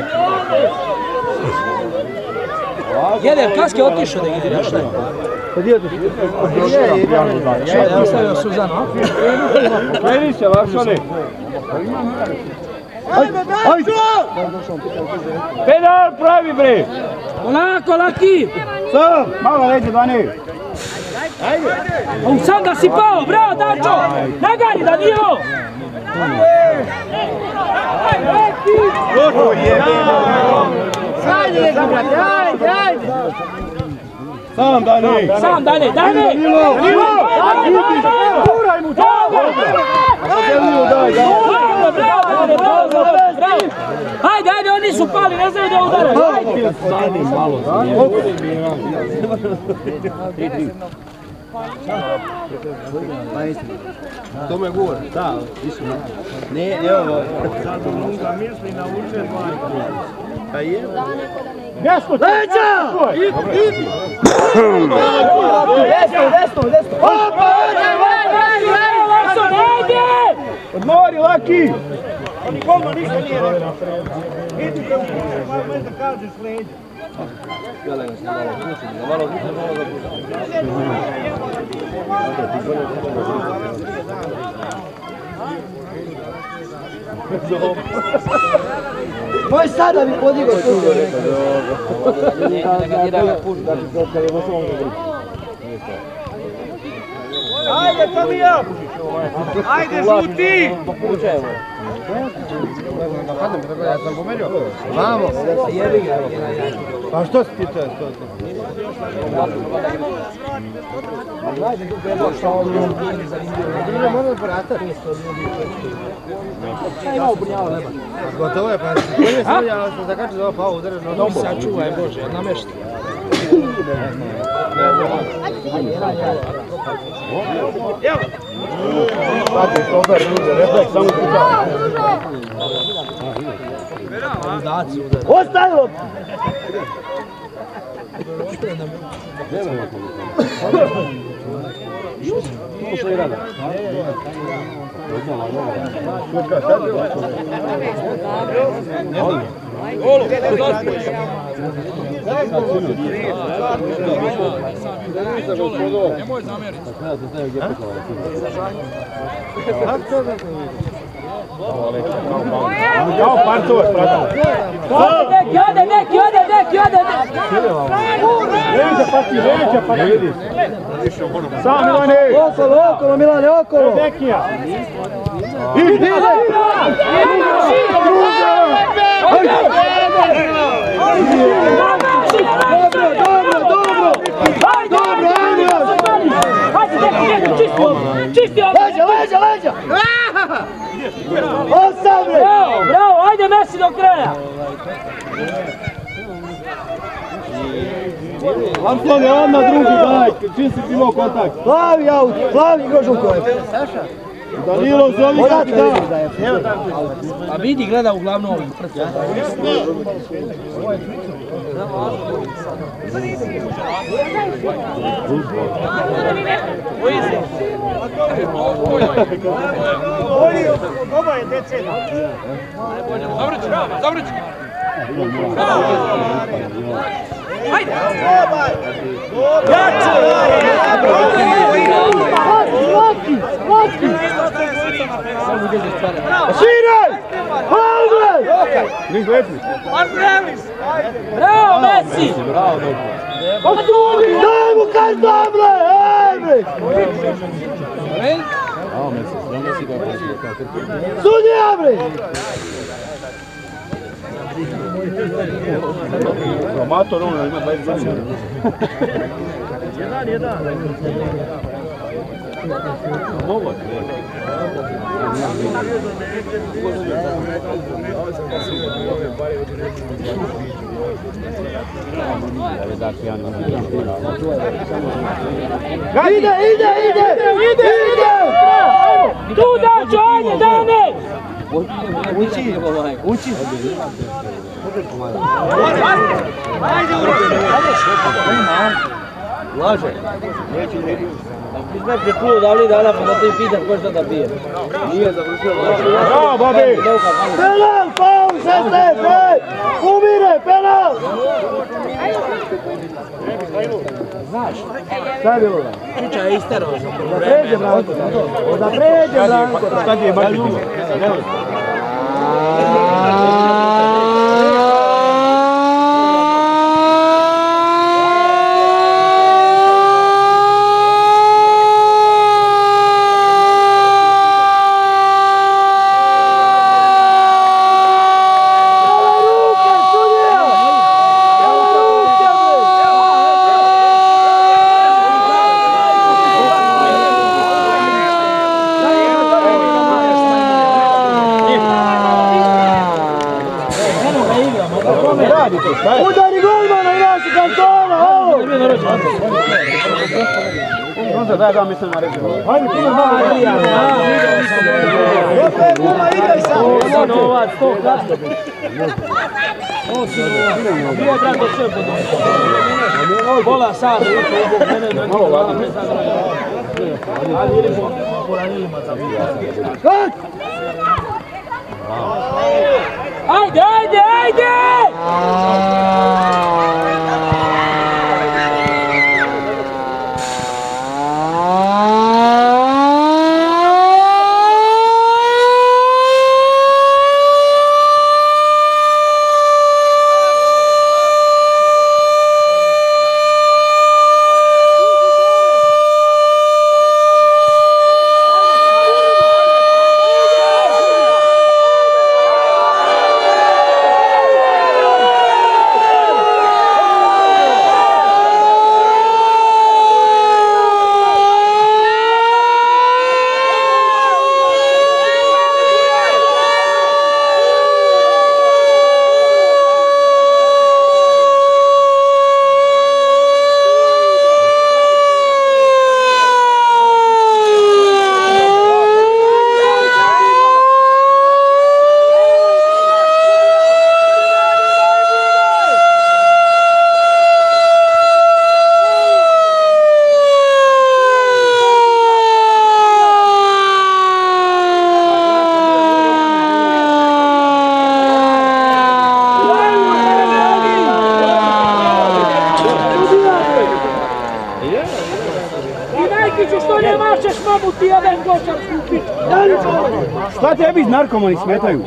Jeder, Kaski je otišao da ide, šta je? Pa gdje ti? Šta je ostavio Suzano, a? Kreni se, Larsone! Ajde, Darčo! Pedal pravi, bre! Polako, Laki! Sam! Malo leđe, Dani! A sam da si pao, bravo, Darčo! Nagari, Danilo! Gotovo je! Ajde, neki, brate, ajde, ajde! Sam, Dani! Sam, Dane, Dane! Danilo! Danilo! Guraj mu, daj! Danilo, daj, daj! Bravo, bravo, Dane, bravo, bravo! Hajde, ajde, oni su pali, ne znaju da udaraju, hajde! To me govore. Da, više ne. Ne, evo. Sad Lunga misli na učer majka. Pa je. Desno! Leđa! Idi, idi! Desno, desno, desno. Opa, ajde! Odmori, Laki! Nikoma ništa nije rekao. Idite u kuće, pa možda kažeš leđa. Moj sada mi podigao tu. Ajde, Kamija! Ajde, žuti! Ja sam pomerio. Vamo. Pa što si ti to? Gotovo je, pa bolje sam ja sam zakačio za ovo pa udaraš na nobu. Sačuvaj Bože, namešti. Evo! Svaki šofer, refleks, samo puta. Ostaje loptu! Nemoj zamjeriti. Kao partovac, brata. Neki ode, neki ode, neki ode! Leđa pati, leđa pati. Sam Milane. Okolo, okolo, Milane, okolo! Dekija. Ide! Dobro, dobro, dobro! Dobro, ajde još! Hajde, neki, neki, čisti ovo! Čisti ovo! Leđa, leđa, leđa! Osam, bre! Bravo, bravo, ajde Messi do kraja! Arslon je odmah drugi, daj, čim si imao kontakt. Plavi aut, plavi igra žuto je. Danilo, zoli Odatle da. vidiš da je. A vidi, gleda uglavnom ovim prstom. Ovo je decena. Zavrći, zavrći. Hajde! Jače! Laki, laki! Širaj! Hajde! Nis letni. Bravo, Messi! Daj mu karton, bre! Ej, bre! Sudija, bre! Amator, ono ima dvadeset godina. Jedan, jedan. Mogo je. Ide, ide, ide! Ide, ide! Tu daću, ajde, Dane! Uči, uči. Laže. Ti znaš da čuo davnih dana pa da te pitam ko šta da pije. Nije završio. Bravo, babi! Penal, faul, šeste, bre! Umire, penal! Znaš, šta je bilo? Kuća je isterao za prvo Da pređe, Branko. Da pređe, Branko. Kad je Martin? Udari golmana, si kantona, ovo! Da, da, mislim na reći. Hajde, puno malo Ilija. Opet, Buma, igraj sam. Ovo novac, to krasto. Ovo si novac. Nije grad do sve budu. Bola sad, mene je malo lako. Ali idemo po ranilima tamo. Ajde, ajde, ajde! Šta tebi narkomani smetaju?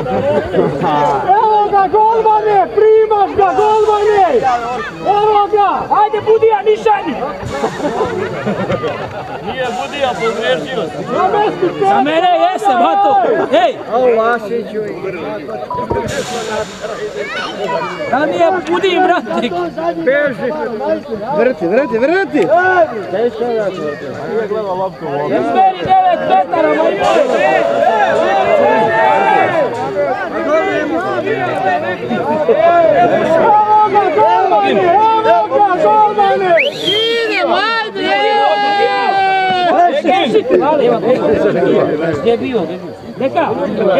Evo ga, golmane, primaš ga, golmane! Evo ga! Ajde, Budija, nišani! Nije Budija, pogriješio si. Namesti Za mene jeste, bato! Ej! Au, Lasiću i... Da nije Budiji, bratnik! Beži! Vrti, vrti, vrti! Izmeri devet metara, moj Evo ga, golmane! Evo ga, golmane! Idemo, ajde! Gdje je bio? Neka!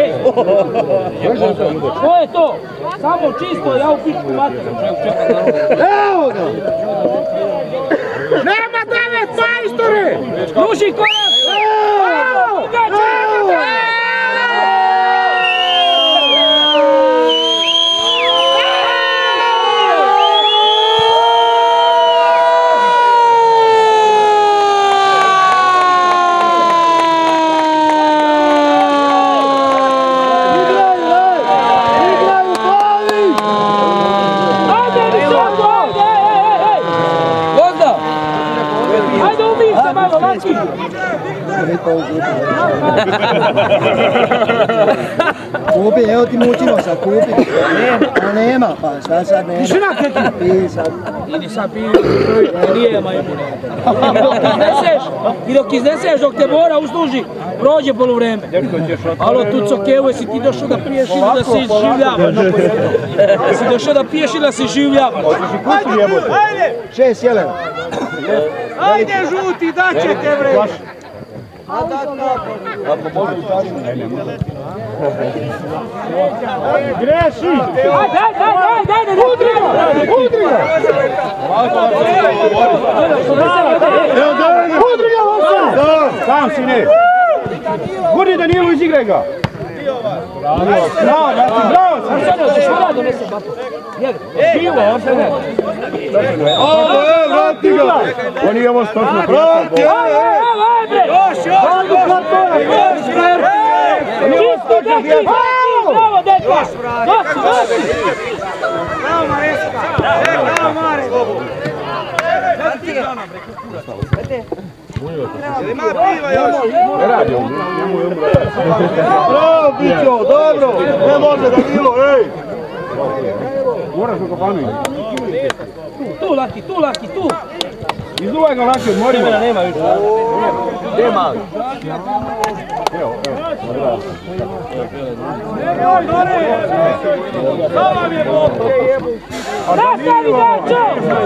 Ko je to? Samo čisto, ja u pičku materu. Evo ga! Nema devet majstore! Kruži korak! Evo! Evo! Kupi, evo ti mučimo sad, kupi. A nema, pa šta sad nema. Tišina, Keki! I sad. Idi sad piju, nije majmune. I dok izneseš, i dok izneseš, dok te mora usluži, prođe poluvreme. Alo, Tuco Kevo, jesi ti došao da piješ ili da se življavaš? Jesi došao da piješ ili da se življavaš? Ajde! Šest jelena. Ajde, žuti, daćete bre! Greši! Ajde, ajde, ajde, ajde, ajde! Udri ga! Udri ga! Udri ga, Vosa! Da, sam si ne! Gurni Danilu, izigraj ga! Bravo, bravo, bravo! Arsenio, ćeš voda donese, bato. Jedi, pivo, Arsenio. Ovo, evo, vrati ga! On je ovo stočno vrati! Evo, evo, ajde! Još, još, još! Čisto, deki! Bravo, deka! Dosi, dosi! Bravo, Mareska! Bravo, Mare! Ima piva još! Bravo, Bićo, dobro! Ne može da bilo, ej! Moraš u kafanu. Tu, Laki, tu, Laki, tu. Izduvaj ga Laki, odmori ga. Nema više. Gdje je mali? Evo, evo. Nastavi, braćo!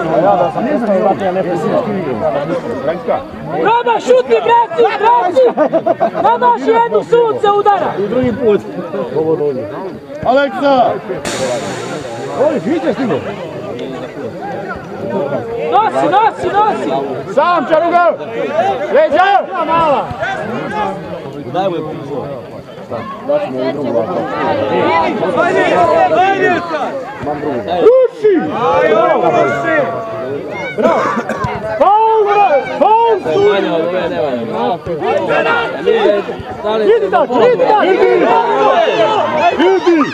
Proba šuti, braci, braci! Namaši jednu sunce udara! I drugi put. Aleksa! Oj, vidite stigo. Nosi, nosi, nosi! Sam, Čaruga! Leđa! Mala! Daj mu je pizor. Ruši! Bravo! Faul, bravo! Faul, sudi! Vidi da, vidi da! Vidi!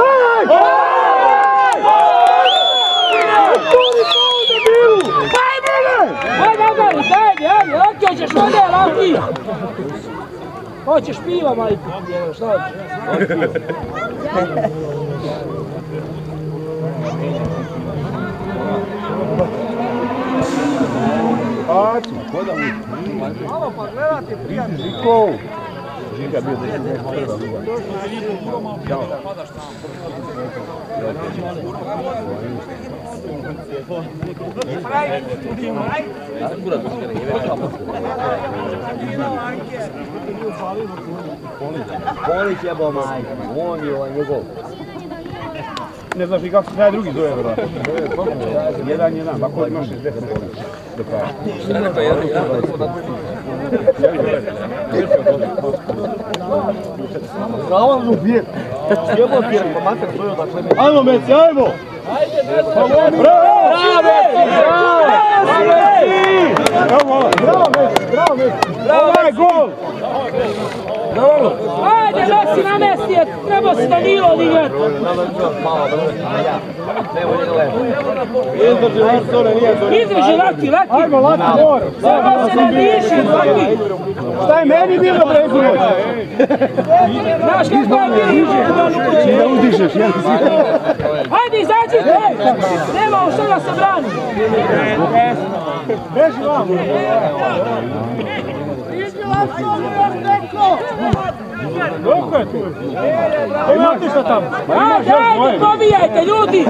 Ajde, Agarić, ajde, ajde, Laki, hoćeš ovdje, Laki! Hoćeš piva, majku, šta hoćeš? Pači, ko da mi? Malo pa gledate, prijatelji. Žiko! Žika bio da se Polić jebao majka, on je ovaj njegov. Ne znaš i kako se taj drugi zove, vjerojatno. Jedan, jedan, ako imaš šezdeset do kraja. Bravo mu bijet. Jebao ti je, pa mater svoju dakle mi. Ajmo, Meci, ajmo! Bravo! Bravo, Meci! Bravo, Meci! Bravo, Meci! Bravo, Meci! Ovo je gol! Ajde, nosi na mesti, treba se Danilo odigrati. Izdrži, Laki, Laki. Ajmo, Laki, mora. Samo se nadiši, Laki. Šta je meni bilo prezimo? Znaš kako je bilo? Da uzdišeš, jel si? Ajde, izađite! Nema u što da se brani. Beži vam! Doko je tu? Imate šta tamo? Ajde, ajde, pobijajte, ljudi!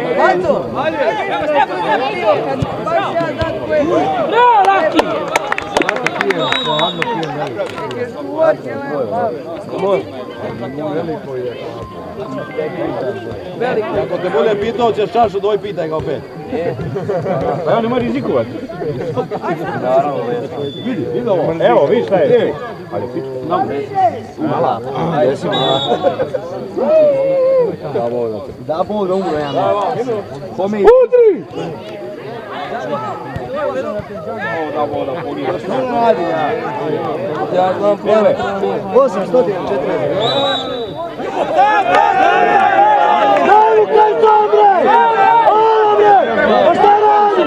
Bravo, Laki! Ako te bude pitao, ćeš čašu doj, pitaj ga opet. Pa ja ne mora rizikovati. Vidi, vidi ovo. Evo, vidi šta je. Ali pička. Mala. Ajde si mala. Da bol da umro jedan. Udri! Što radi ja? Ja znam prve. osamsto četrdeset. Daj mu kaj sam, bre! Ovo, bre! Pa šta radi?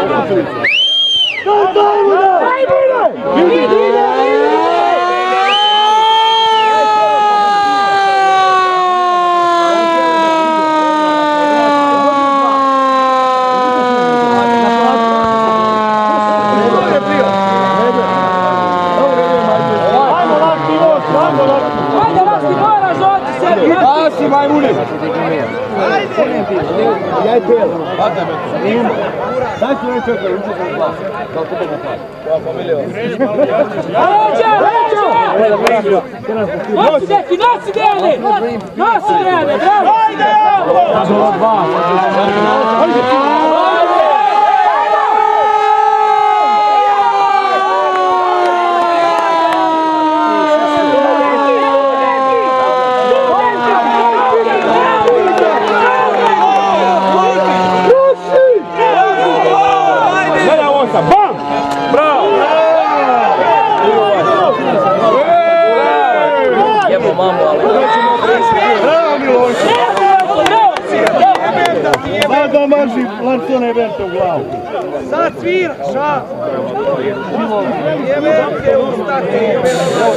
Daj, daj mu, da! Daj mu, da! Vidi, vidi! Asi, majmuni! Ja i pijelo. Nima. Daj ti ovaj čekaj, uđe sam glas. Kao to bega hvala. Kao familija. Ređa, ređa! Nosi, deki, nosi, Dejane! Nosi, Dejane, bravo! Ajde! Bam! Bravo! Jebo mamu, ali... Bravo, Miloš! Sada marši Lancone Everte u glavu. Sad svira, ša! Everte ustati!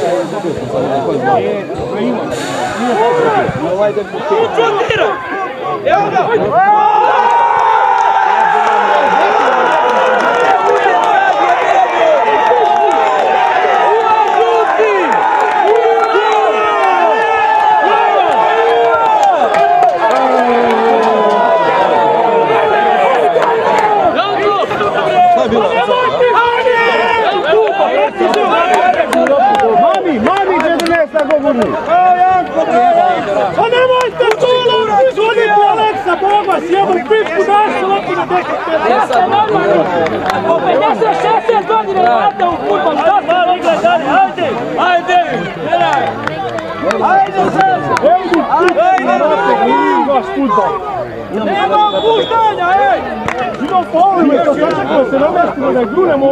Čutira! Mami, mami četrnaesta govorni. Pa nemojte čulo, suditi Aleksa Boga, sjebo pičku našu lopu na deset Jeste normalno. Po pedeset šesnaest godine vrata u futbol. Šta se rekla dalje? Ajde! Ajde! Gledaj! Ajde sad! Ajde, vaš futbol. Nema opuštanja, ej! Živo faulimo, to sačekamo se namestimo da grunemo.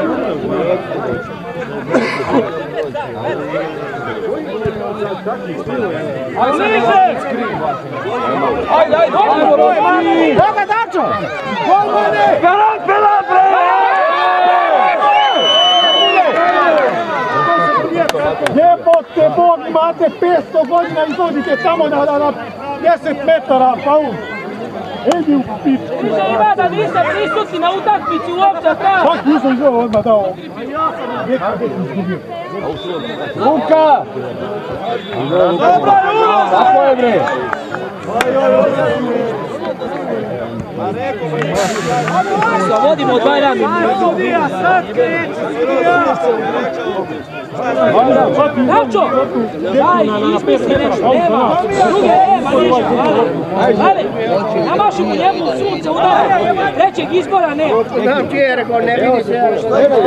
Ajde, ajde! Evo ga Dačo! Golmane! Garant penal, bre! Jebote Bog, imate petsto godina, izvodite tamo na deset metara, faul. Edi u pičku. Više ima da niste prisutni na utakmici uopće ta. Čak nisam izveo odmah dao. Luka! Dobro, Luka! Tako je bre! Vodimo od Bajrami. Dačo! Daj, ismisli nešto, nema. Druge nema ništa. Ajde, namašimo njemu sunce, udara. Trećeg izbora nema. Znam ti je rekao, ne vidi se što je.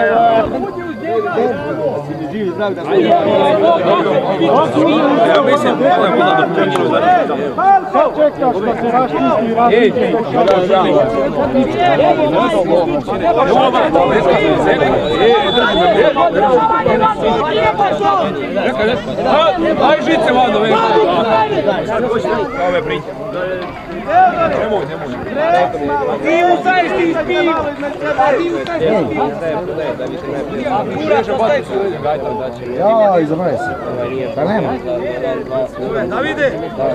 Ja mislim, ovo je bila do počinu za nešto. Sad čekaš da se raštisti i različite. Aj žice vado, već. Ove priče. Nemoj, nemoj. Ti mu staviš ti ispiju. Ti mu staviš ti ispiju. Ja, izabraj se. Pa nema. Davide!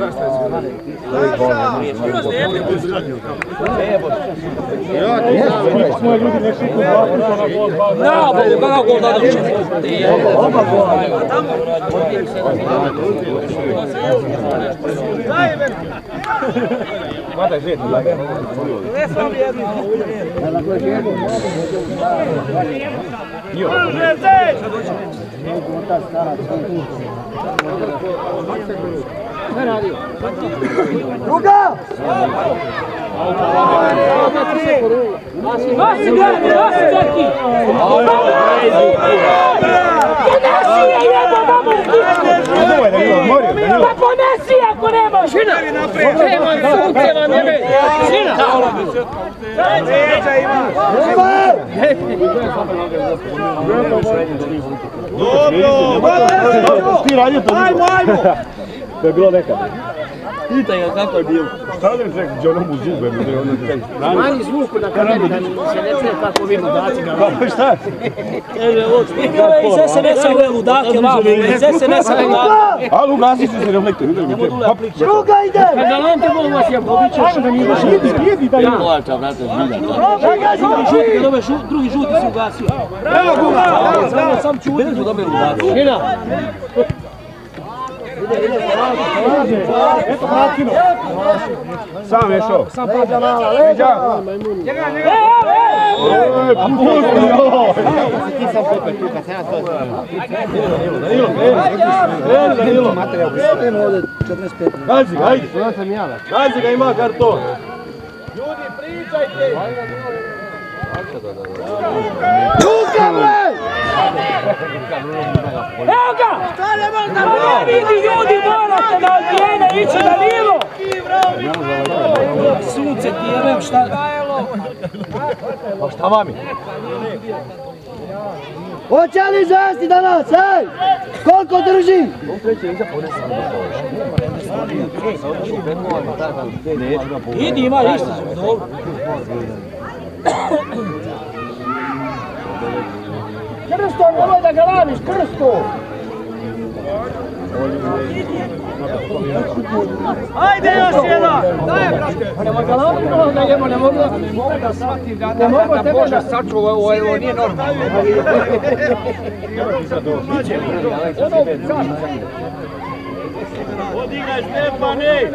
Moji ljudi ne šiku dva puta na gol. Na, Bogu, kakav gol da dođe? Oba gola. Mada žet. Ne sam jedno. Na koji je gol? Druga! Nosi grane, nosi Čeki! Ponesi je jedno tamo u pičku! Pa ponesi ako nemaš! Šina! Nema sunce vam jebe! Šina! Dobro! Ti radi to? Ajmo, ajmo! To je bilo nekada. Pitaj ga kako je bilo. Šta da je ček, gdje ono mu zube? Manji zvuku da kada da se ne treba kako vi ludaci ga. Pa šta? Ove iz es en es-a ove ludake vamo, iz es en es-a ludake. Ali ugasi su se reflektor, vidio mi te. Druga ide! Kada nam te bol vas je pobićeš. Ajmo da mi imaš, jedi, jedi da ima. Mojača, brate, zbilja. Žuti, kad ove drugi žuti si ugasio. Evo Guga! Samo sam čuti. Bili su dobri ludaci. Šina! Eto Martino. Sam je šao. Sam pađa. Leđa. Ej, pusti ovo. Ti sam popet tu kad sam ja to znam. Danilo. Evo ovdje četrnaest pet. Gazi ga, ajde. To sam ja. Gazi ga, ima karton. Luka bre! Evo ga! Ne vidi ljudi, morate na odbijene ići na lijevo! Sunce ti jebem šta... Pa šta vami? Hoće li zasti danas, ej? Koliko drži? Idi, ima isti su, dobro. Krsto, nemoj da ga laviš, krsto! Ajde još jedan! Daj, brate! Nemoj ga lako da jemo, ne mogu da shvatim da Bože sačuva, ovo nije normalno. Odigraj Stefane!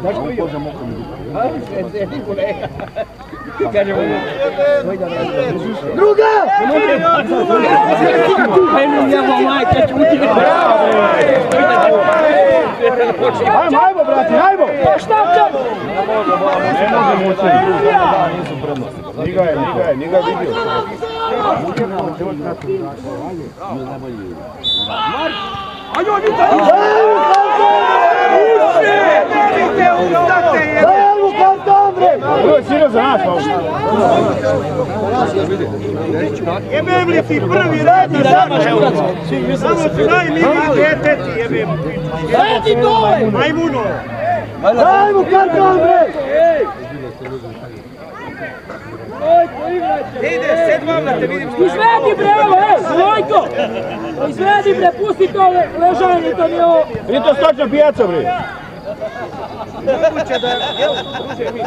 Druga! Ajmo, ajmo, brati, ajmo! Niga je, niga je, niga vidio. Ajmo, Vita! Evo karton bre! Ovo je sino za nas, malo. Jebem li ti prvi radi zašto? Samo ti daj mi djete ti jebem. Radi dole! Majmuno! Daj mu karton bre! Ide, sed vam da te vidim. Izvedi bre ovo, ej, Vojko! Izvedi bre, pusti to ležanje, to nije ovo. Nije to stočna pijaca, bre. Moguće da... Jel, druže mi.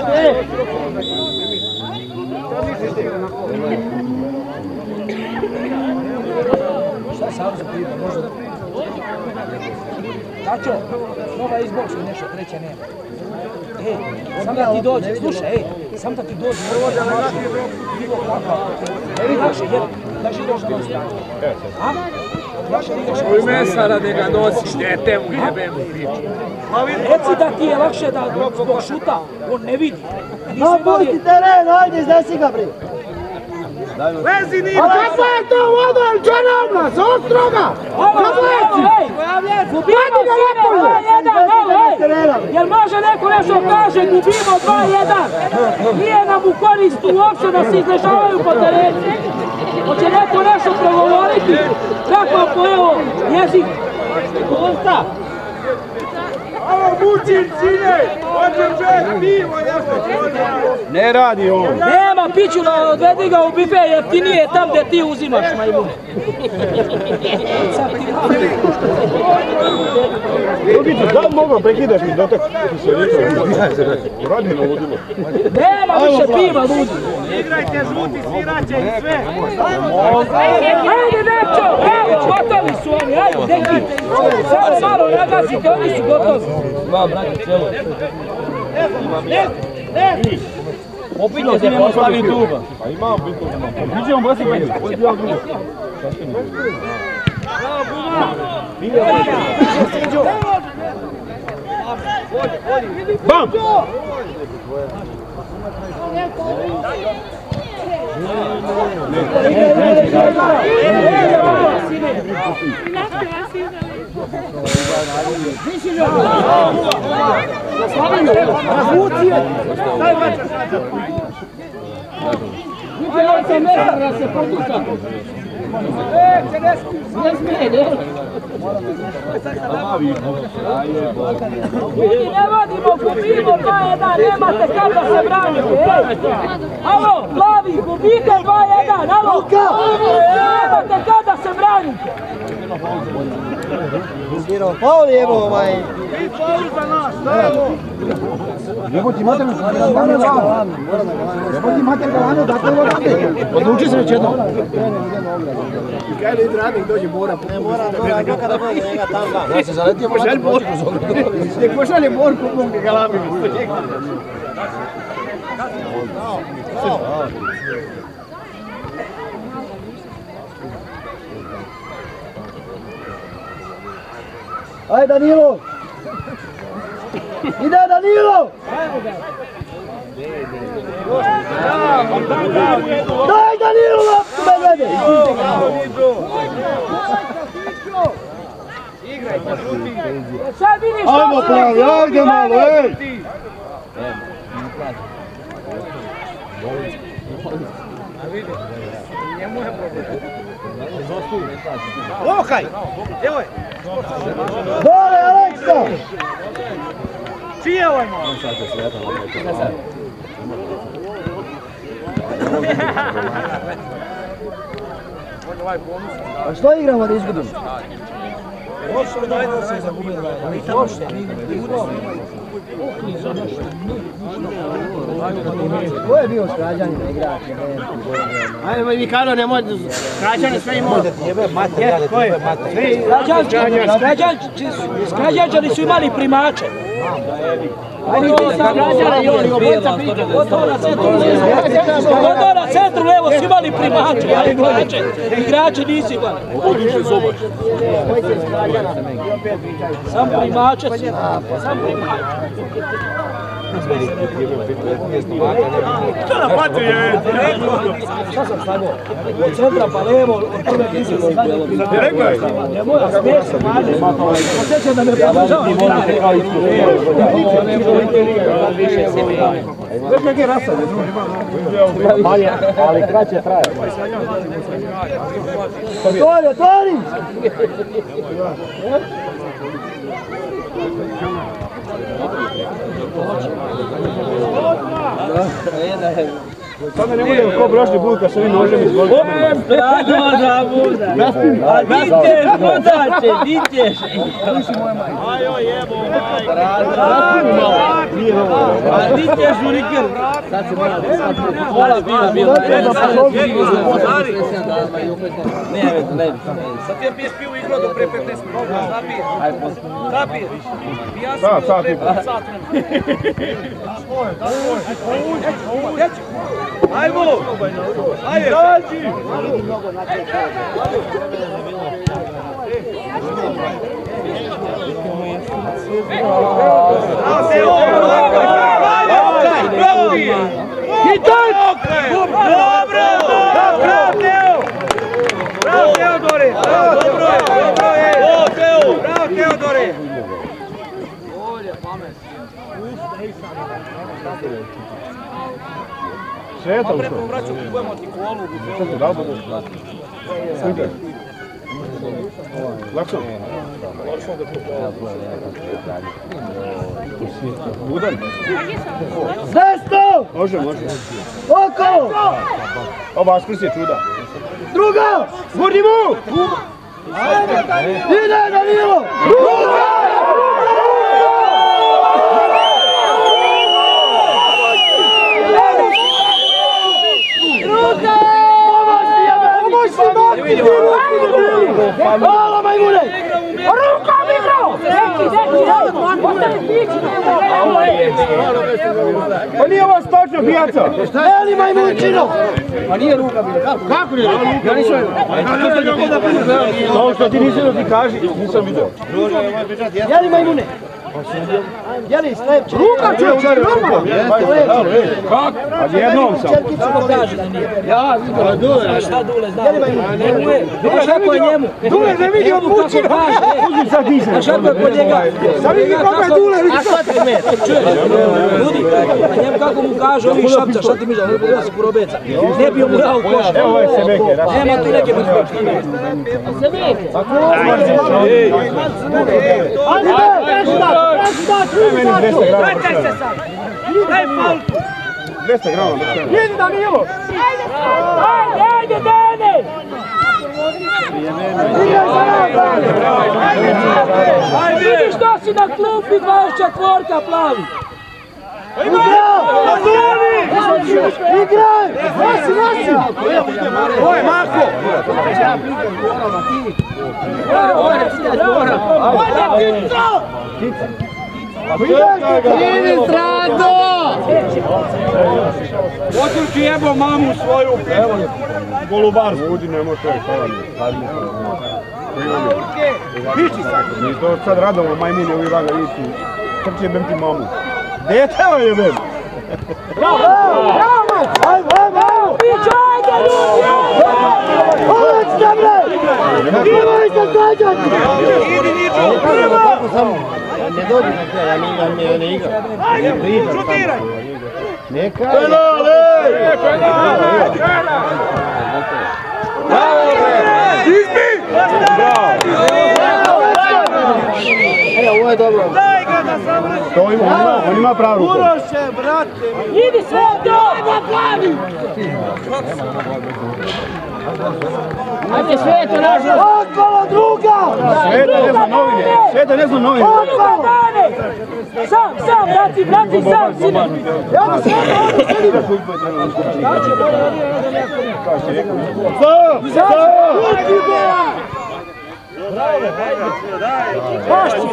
Šta sam za piva, možda? Tačo, nova izbočka nešto, treća nema. Ej, sam da ti dođe, slušaj, ej, sam da ti dođe, prvo da naši pivo kakav. Evi naše, jel, daži došli do strane. A? Uj mesara da ga nosiš, dete mu jebem u piču. Reci da ti je lakše da zbog šuta, on ne vidi. Napusti teren, ajde, iznesi ga bre! Vezi nije! A kako je to voda, čarobna, s ostroga? Kako je to, ej! Gubimo sine, dva jedan, evo, ej! Jel može neko nešto kaže, gubimo dva jedan? Nije nam u koristu uopće da se izležavaju po terenu. Hoće neko nešto progovoriti? Kako po evo jezik? Konsta! Ovo mučim, sine! Hoćem čovjek pivo, nešto! Ne radi ovo. Nema pićula, odvedi ga u bife jeftinije tam gdje ti uzimaš, majmune. Drugicu, da li mogu prekidaš mi dotak? Radi na ludilo. Nema više piva, ludi. Igrajte žuti, sviraće i sve! Ajde, dečo, evo, gotovi su oni, ajde, deki. Samo malo nagazite, oni su gotovi. Dva, brate, cijelo. Ne, ne! Opinje se postavi tuba. Pa imam bitno. Vidimo bolje se penje. Bolje bio drugo. Bam! Ljudi, ne vodimo, gubimo dva jedan, nemate kad da se branite, ej! Alo, plavi, gubite dva jedan, alo! Nemate kad da se branite! Paul je evo ovaj... Vi faul za nas, stajemo! Jebo ti mater galanu lano. Jebo ti mater galanu, dakle ovo radi. Odluči se već jednom. I kaj li ide radnik, dođe Bora. Ne mora, mora, kada bude njega tam da. Ja se zaletio mater Bora. Nek pošalje Bor kupom ke galami. Ajde Danilo! Ide Danilo! Daj Danilo loptu medvede! Sad vidiš Ajmo pravi, ajde malo, ej! Lokaj! Evo je! Dole Aleksa! Čiji je ovaj malo? A što igramo da izgubimo? Ko je bio s Krađanima igrač? Ajde, Mikalo, nemoj, Krađane sve imao. Ko je? Krađančani su imali primače. Gotovo na centru levo su imali primače, ali igrače, igrače nisu imali. Sam primače su, sam primače. Šta na pati je? Šta sam stavio? Od centra pa levo, od prve nisi se stavio. Ne mora smiješ se mađe. Osjećam da me podržava. Već neke rasade, druži, ali kraće traje. Otvori, otvori! Sada ne budemo ko prošli put kad se vi nožem izvolite. A dićeš, vodače, dićeš. Ajo jebo, A dićeš u riker. Sad se mora desati. Pola bila bila. Ne, ne. sad ti je piješ pivu igrao do pre petnaest minuta. Zapiješ. Zapiješ. Sad, sad. Sad. Ajmo! Ajde! Dođi! Dobro! Bravo, Teo! Bravo, Teodore! Dobro je! Dobro je! Bravo, Teodore! Šeta u Pre to. povraću kupujemo ti kolu. Šta se dao budu? Sviđa. Lakšan? Budan? Desno! Može, može. Oko! Ova Vaskrs je čuda. Druga! Gurni mu! Ide Danilo! Druga! Hvala majmune! Ruka mikro! Pa nije ovo stočno pijaca! Eli majmunčino! Pa nije ruka bila, kako? Kako nije ruka? Ja nisam... Ovo što ti nisi da ti kaži, nisam vidio. Jeli majmune? Jeli slepče? Ruka čeče, ruka! Kako? A jednom sam. Čerkicu pokaži da nije. Ja, vidim. Šta Dule zna? Znaš kako je njemu? Dule ne vidi od mučina! Uzmi sad ti se. Znaš kako je kod njega? Sad vidi kako je Dule! A šta ti me? Čuješ? Ljudi, a njemu kako mu kaže ovih šapca, šta ti mi žele? Ne si purobeca. Ne bio mu ja u koš. Evo ovaj Semeke. Nema tu neke bezpečke. Semeke? Ajde, prešta! Prešta! Vraćaj se sad! Daj falku! dvesta grama. Jedi Danilo! Ajde, ajde, Dane! Vidiš što si na klupi dvadeset četvorka plavi? Igraj! Igraj! Nosi, nosi! Ovo je Marko! Ideš, Rado! Otrči jebo mamu svoju! Evo je. Golubarsku. Udi, nemoj to je, hvala mi. Piši sad! Mi to sad radimo, majmune u Ivana Isu. Trče bem ti mamu. Dete vam je bem! Bravo! Bravo! Ajmo, ajmo, ajmo! Ajde, ljudi! Uveć, dobre! Imali se svađati! Idi Ničo! Prvo! Ne dođi na kraj, ja ne igram. Ajde, šutiraj! Neka! Penale! Penale! Bravo! Izbi! Bravo! Evo, ovo je dobro. Daj ga da završi! To ima, on ima, on ima pravu ruku. Uroše, brate! Idi Sveto! Glavi! Ajde Sveto, nažal! Okolo druga! Sveta ne zna novine, Sveta ne zna novine. Druga dane! Sam, sam, braci, braci, sam, sine! Evo Sveta, ovdje sedi! Sam! Sam! Bravo, hajde! Pašći!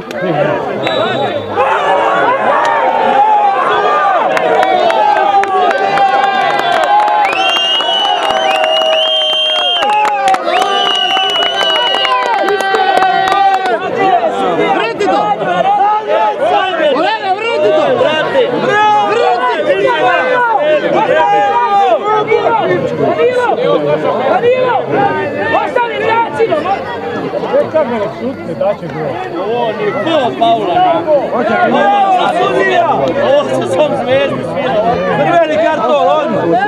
Danilo! Ostavi vracino! Čekaj me šutne, daće gol. Ovo nije ko Paula. Ovo sudija! Ovo se sam zvezdi svira. Crveni karton, odmah.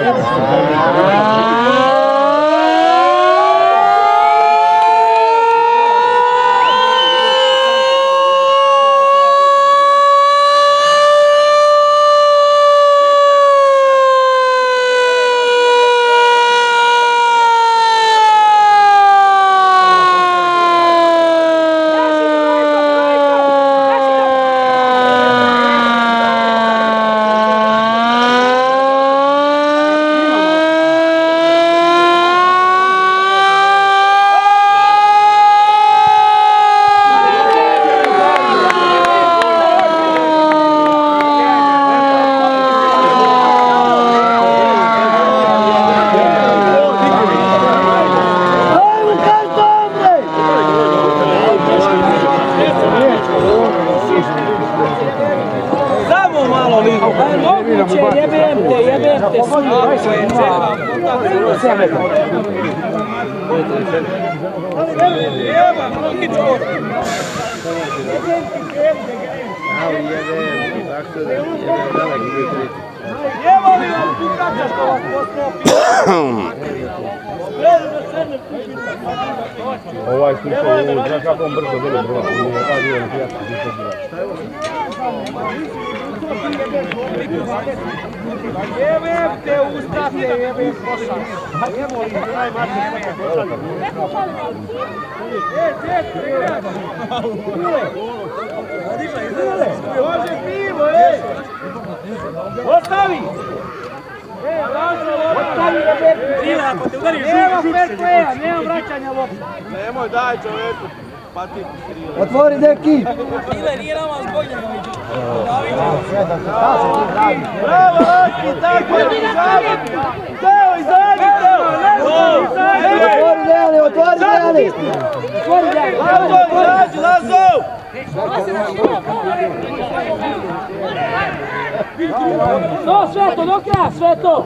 Ovaj slučaj, ovo, znaš kako on brzo dole brzo, nije radio na pijatu, ništa zbira. Jebem te ustate, jebem košar. Evo li, daj mati košar. E, čekaj, igrač. Može pivo, ej! Ostavi! E, ostavi, jebem. Nema fair playa, nema vraćanja lopta. Nemoj, daj čoveku. Pa ti Otvori deki! Ile, nije nama zbog njega vidio. Bravo, Laki, tako je! Teo, izađi, Teo! Otvori Dejani, otvori Dejani! Otvori Dejani! Lazo, izađi, Lazo! No, Sveto, do kraja, Sveto!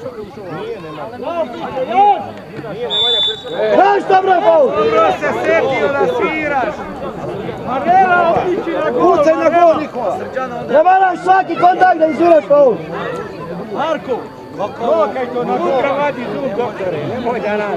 Znaš što, bre, faul? Dobro se setio da sviraš! Marela, otići na gol! Kucaj na gol, Nikola! Ne varaš svaki kontakt da izviraš faul! Marko! Kokaj to na gol! Utra vadi zub, doktore, nemoj da radi!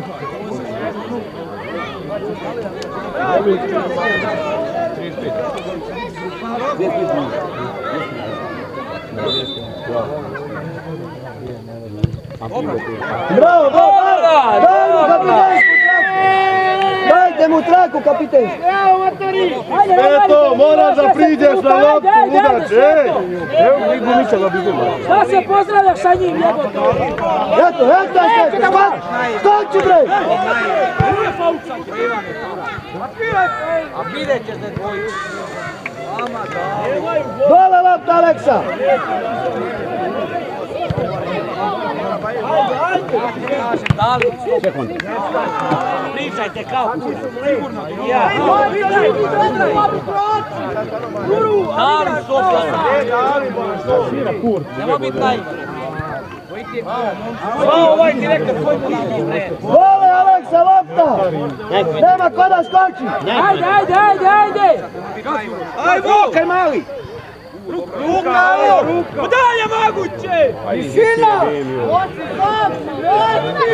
Bravo, bravo! Daj mu kapitensku traku! Dajte mu traku, kapitensku! Evo, matori! Sveto, moraš da priđeš na loptu, udač, ej! Evo mi gumića da bizimo. Da se pozdravljaš sa njim, jebote! Eto, eto, eto, skoči, bre! A vidjet ćeš da dvojicu. Dole lopta, Aleksa! Sekund. Pričajte kao sigurno. Ja. Dali Sofja. Nemo biti naivno. Ovaj direktor koji mu nije. Dole, Aleksa, lopta! Nema ko da skoči! Ajde, ajde, ajde, ajde! Aj, Vokaj, mali! Ruka, ovo! Dalje, moguće! Tišina! Oči, sam!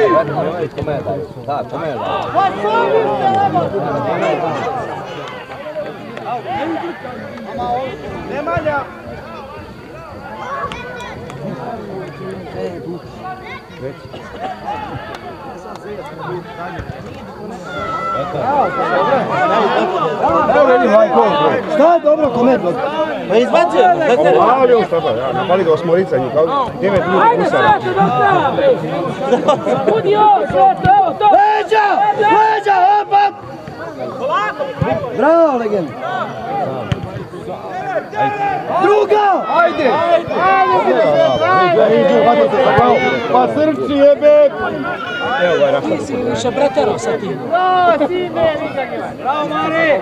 Reci! Da, komentaj. Pa sam im se, lebo! Nemanja! Šta je dobro kometno? Pa izbacio! Pali on sada, ja, napali ga osmorica njih, kao devet ljudi Ajde, kusara. Sveto, do kraja, bre! Budi ovo, Sveto, evo to! Leđa! Leđa, hop, hop! Bravo, legend! Druga! Ajde! Pa srči jebe! Evo ga je rašao. Ti si više preterao sa tim. Bravo, Mari!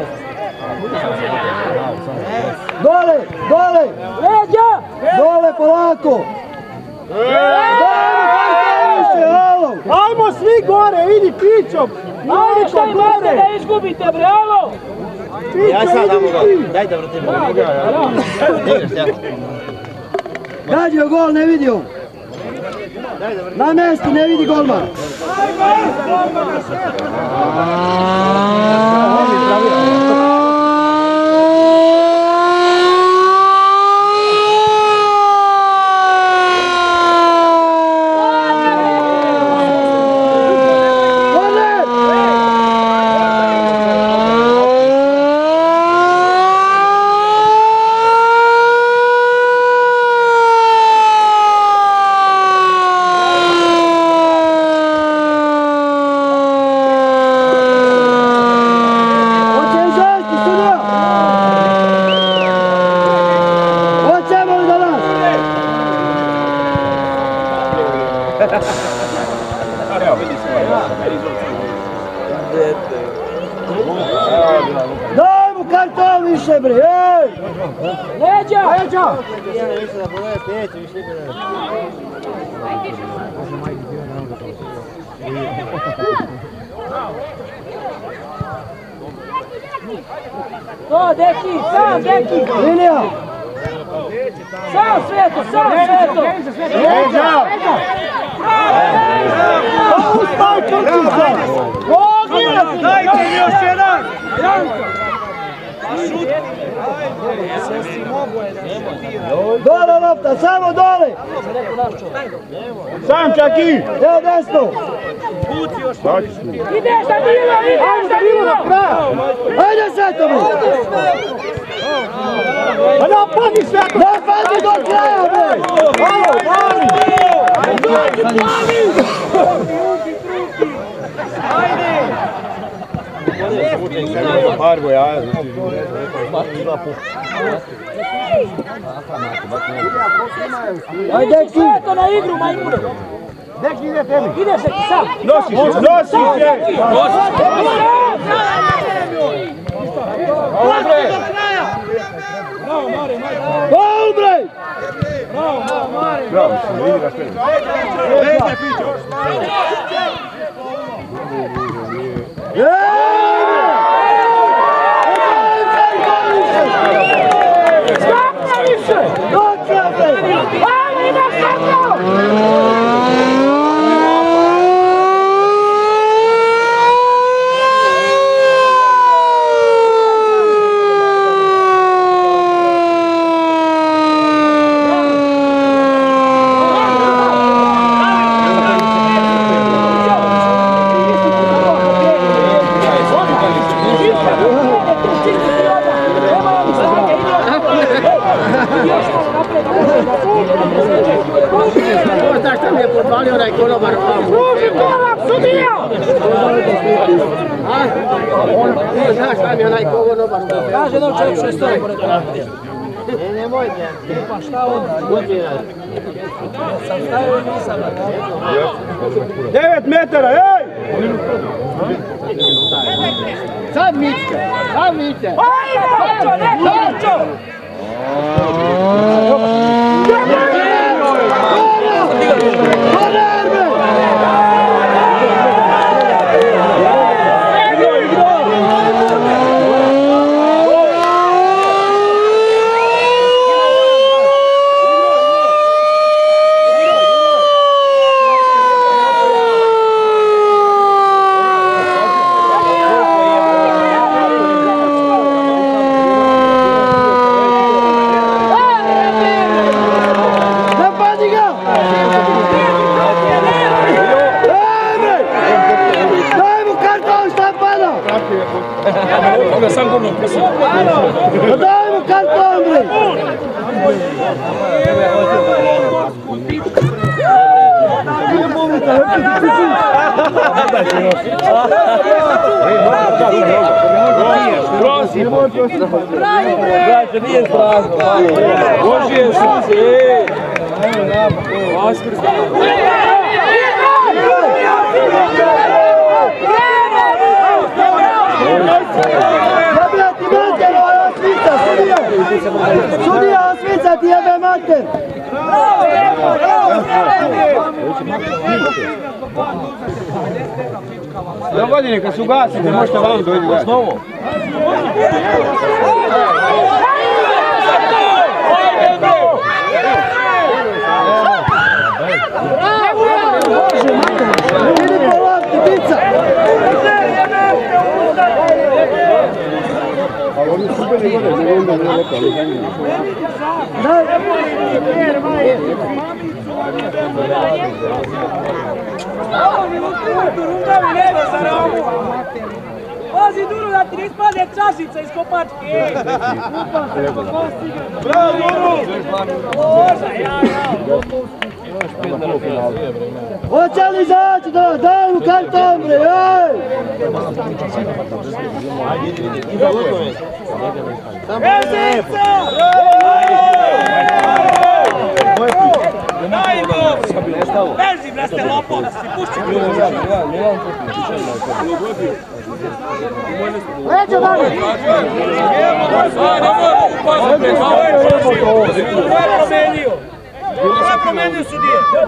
Dole, dole! Leđa! Dole, polako! Ajmo svi gore, idi pićom! Ajde, šta imate da izgubite, bre, alo! Ja sam damo gol. Daj da vratim. Gađio gol, ne vidio. Na mjestu, ne vidi golman. Daj mu karton više, bre, ej! Leđa! Leđa! To, deki, sam, deki! Linija! Sam, Sveto, sam, Sveto! Leđa! Ustaj, krčica! Dajte mi još jedan! Dole lopta, samo dole! Sam čaki! Evo desno! Ideš da Dilo, ideš da Dilo! Ajde Sveto, bre! Pa napadi Sveto! Napadi do kraja, bre! Malo, mali! Pargo jaja. Ajde, deki! Sveto na igru, majmune! Deki ide tebi! Ideš deki, sam! Nosiš se, nosiš se! Gol, bre! Bravo, se ne igraš tebi. Leđa, pićo! Znaš šta mi je podvalio onaj konobar ovamo? Služi korak, sudija! Znaš šta mi je onaj konobar ovamo? Kaže jednom čovjek što je stoji pored toga. Ne, nemojte. Pa šta onda? Sam stavio i nisam. Devet metara, ej! Sad mičke, sad mičke. Ajde, Kočo, ne Kočo! Braće, nije strašno. Božije srce, ej! Vaskrs. Zabrati mater, ovo osvica, sudija! Sudija osvica ti jebe mater! Do godine kad su gasite, možete vam dođi gledati. Osnovu. Vidi po lopti, pica! Oni su bili gore, ne onda ne rekao, ali za njim. Pazi Duro da ti ne ispade čašica iz kopačke! Bravo, Duro! Boža, ja, ja! Hoće li izaći da daj mu karton, bre, ej! Vezica! Daj mu! Vezi, bre, ste lopov, da si pušći ključ! Leđo, daj! Ko je promenio sudije?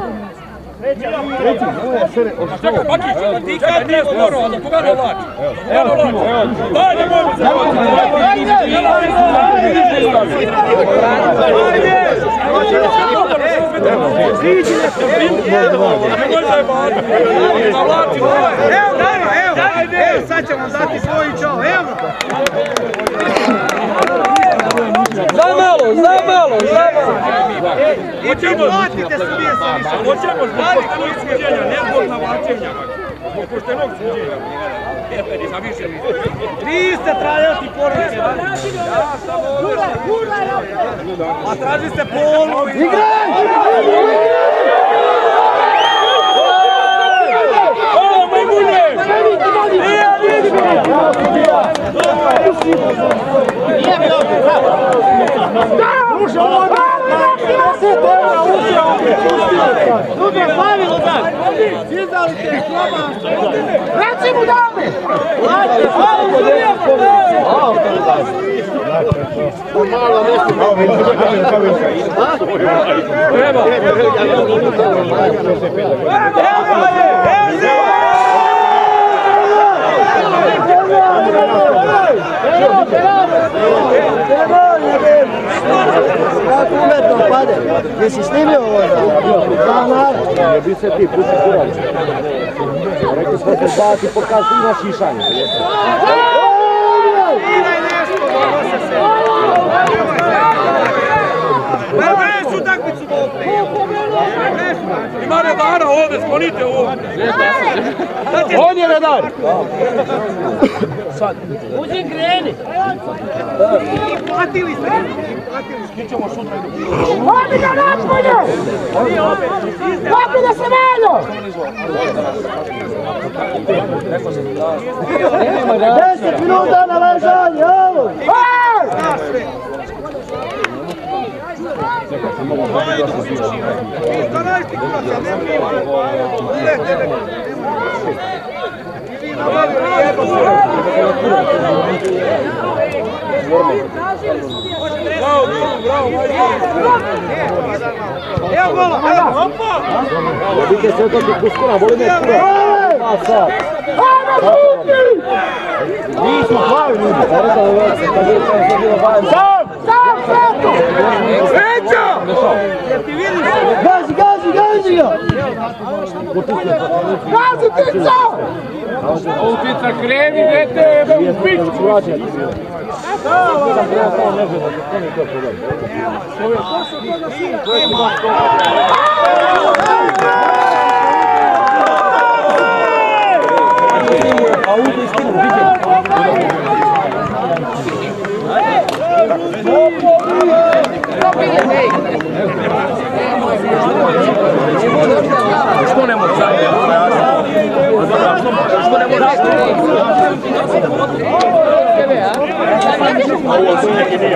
Čekaj, Bakić, ti kad nije skoro, a da koga ne vlači? Koga ne vlači? Daj, ne bojim se! Evo, sad ćemo dati svoju čao, evo! Za malo, za malo, za malo! Hoćemo platite sudije sa više. Hoćemo zbog poštenog suđenja, ne zbog navlačenja. Zbog poštenog suđenja. Jeperi, za više mi. Vi ste trajati porodice. Ja sam ovdje. A traži se polu. Igraj! O, majmune! Nije, Reci mu dame! Kako umetno pade? Jesi snimio ovo da? Da, naravno. Bi se ti puši kurali. Rekli smo se zbati pokazati na šišanje. Prevešu utakmicu ovdje! Ima redara ovdje, sklonite ovdje! On je redar! Uđi kreni! Platili ste! Skićemo sutra i do Hodi ga napolje! Hodi da se malo! Deset minuta na ležanje, ovo! Hej! Bravo, bravo, Evo gola, evo! Vidite se to ti kuskura, voli me kura. Mi smo plavi ljudi. Sam! Sam, Sveto! Sveća! Gazi, gazi, gazi ga! Gazi, Tica! Ovo Tica kreni, dete, ebe u pičku! A u istinu, vidite. Što ne može? Što ne može? Ovo su neki nije.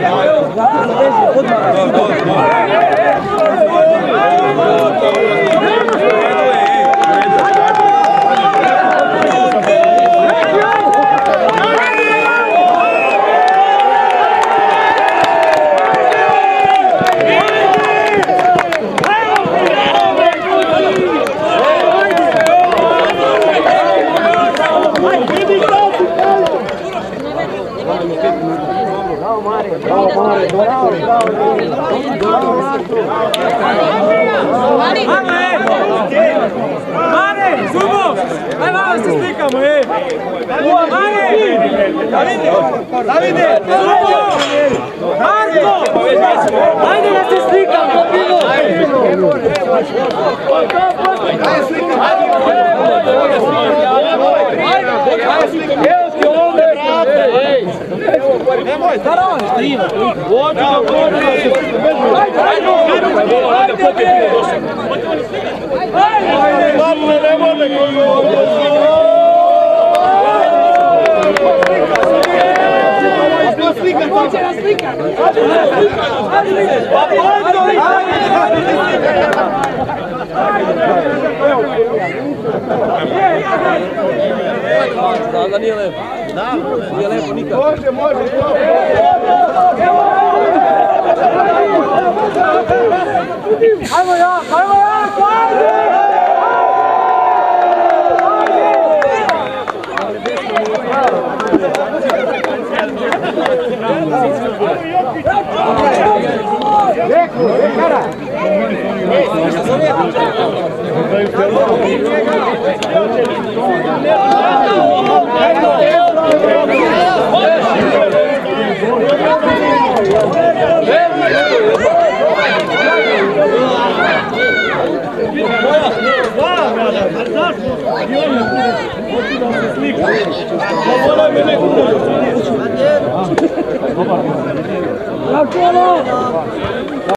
Mare, Zubo! Aj malo se slikamo, ej! Mare! Davide! Davide! Zubo! Marko! Ajde da se slikamo, bilo! Nemoj, staro! Strima! Vođu da vođu! Ajde, ajde! Ajde, ajde! Pavle, ne može Hoće nas slikati! Da, da nije lepo. Nije lepo nikad. Može, može. Ajmo ja, ajmo ja, ajde! Slika.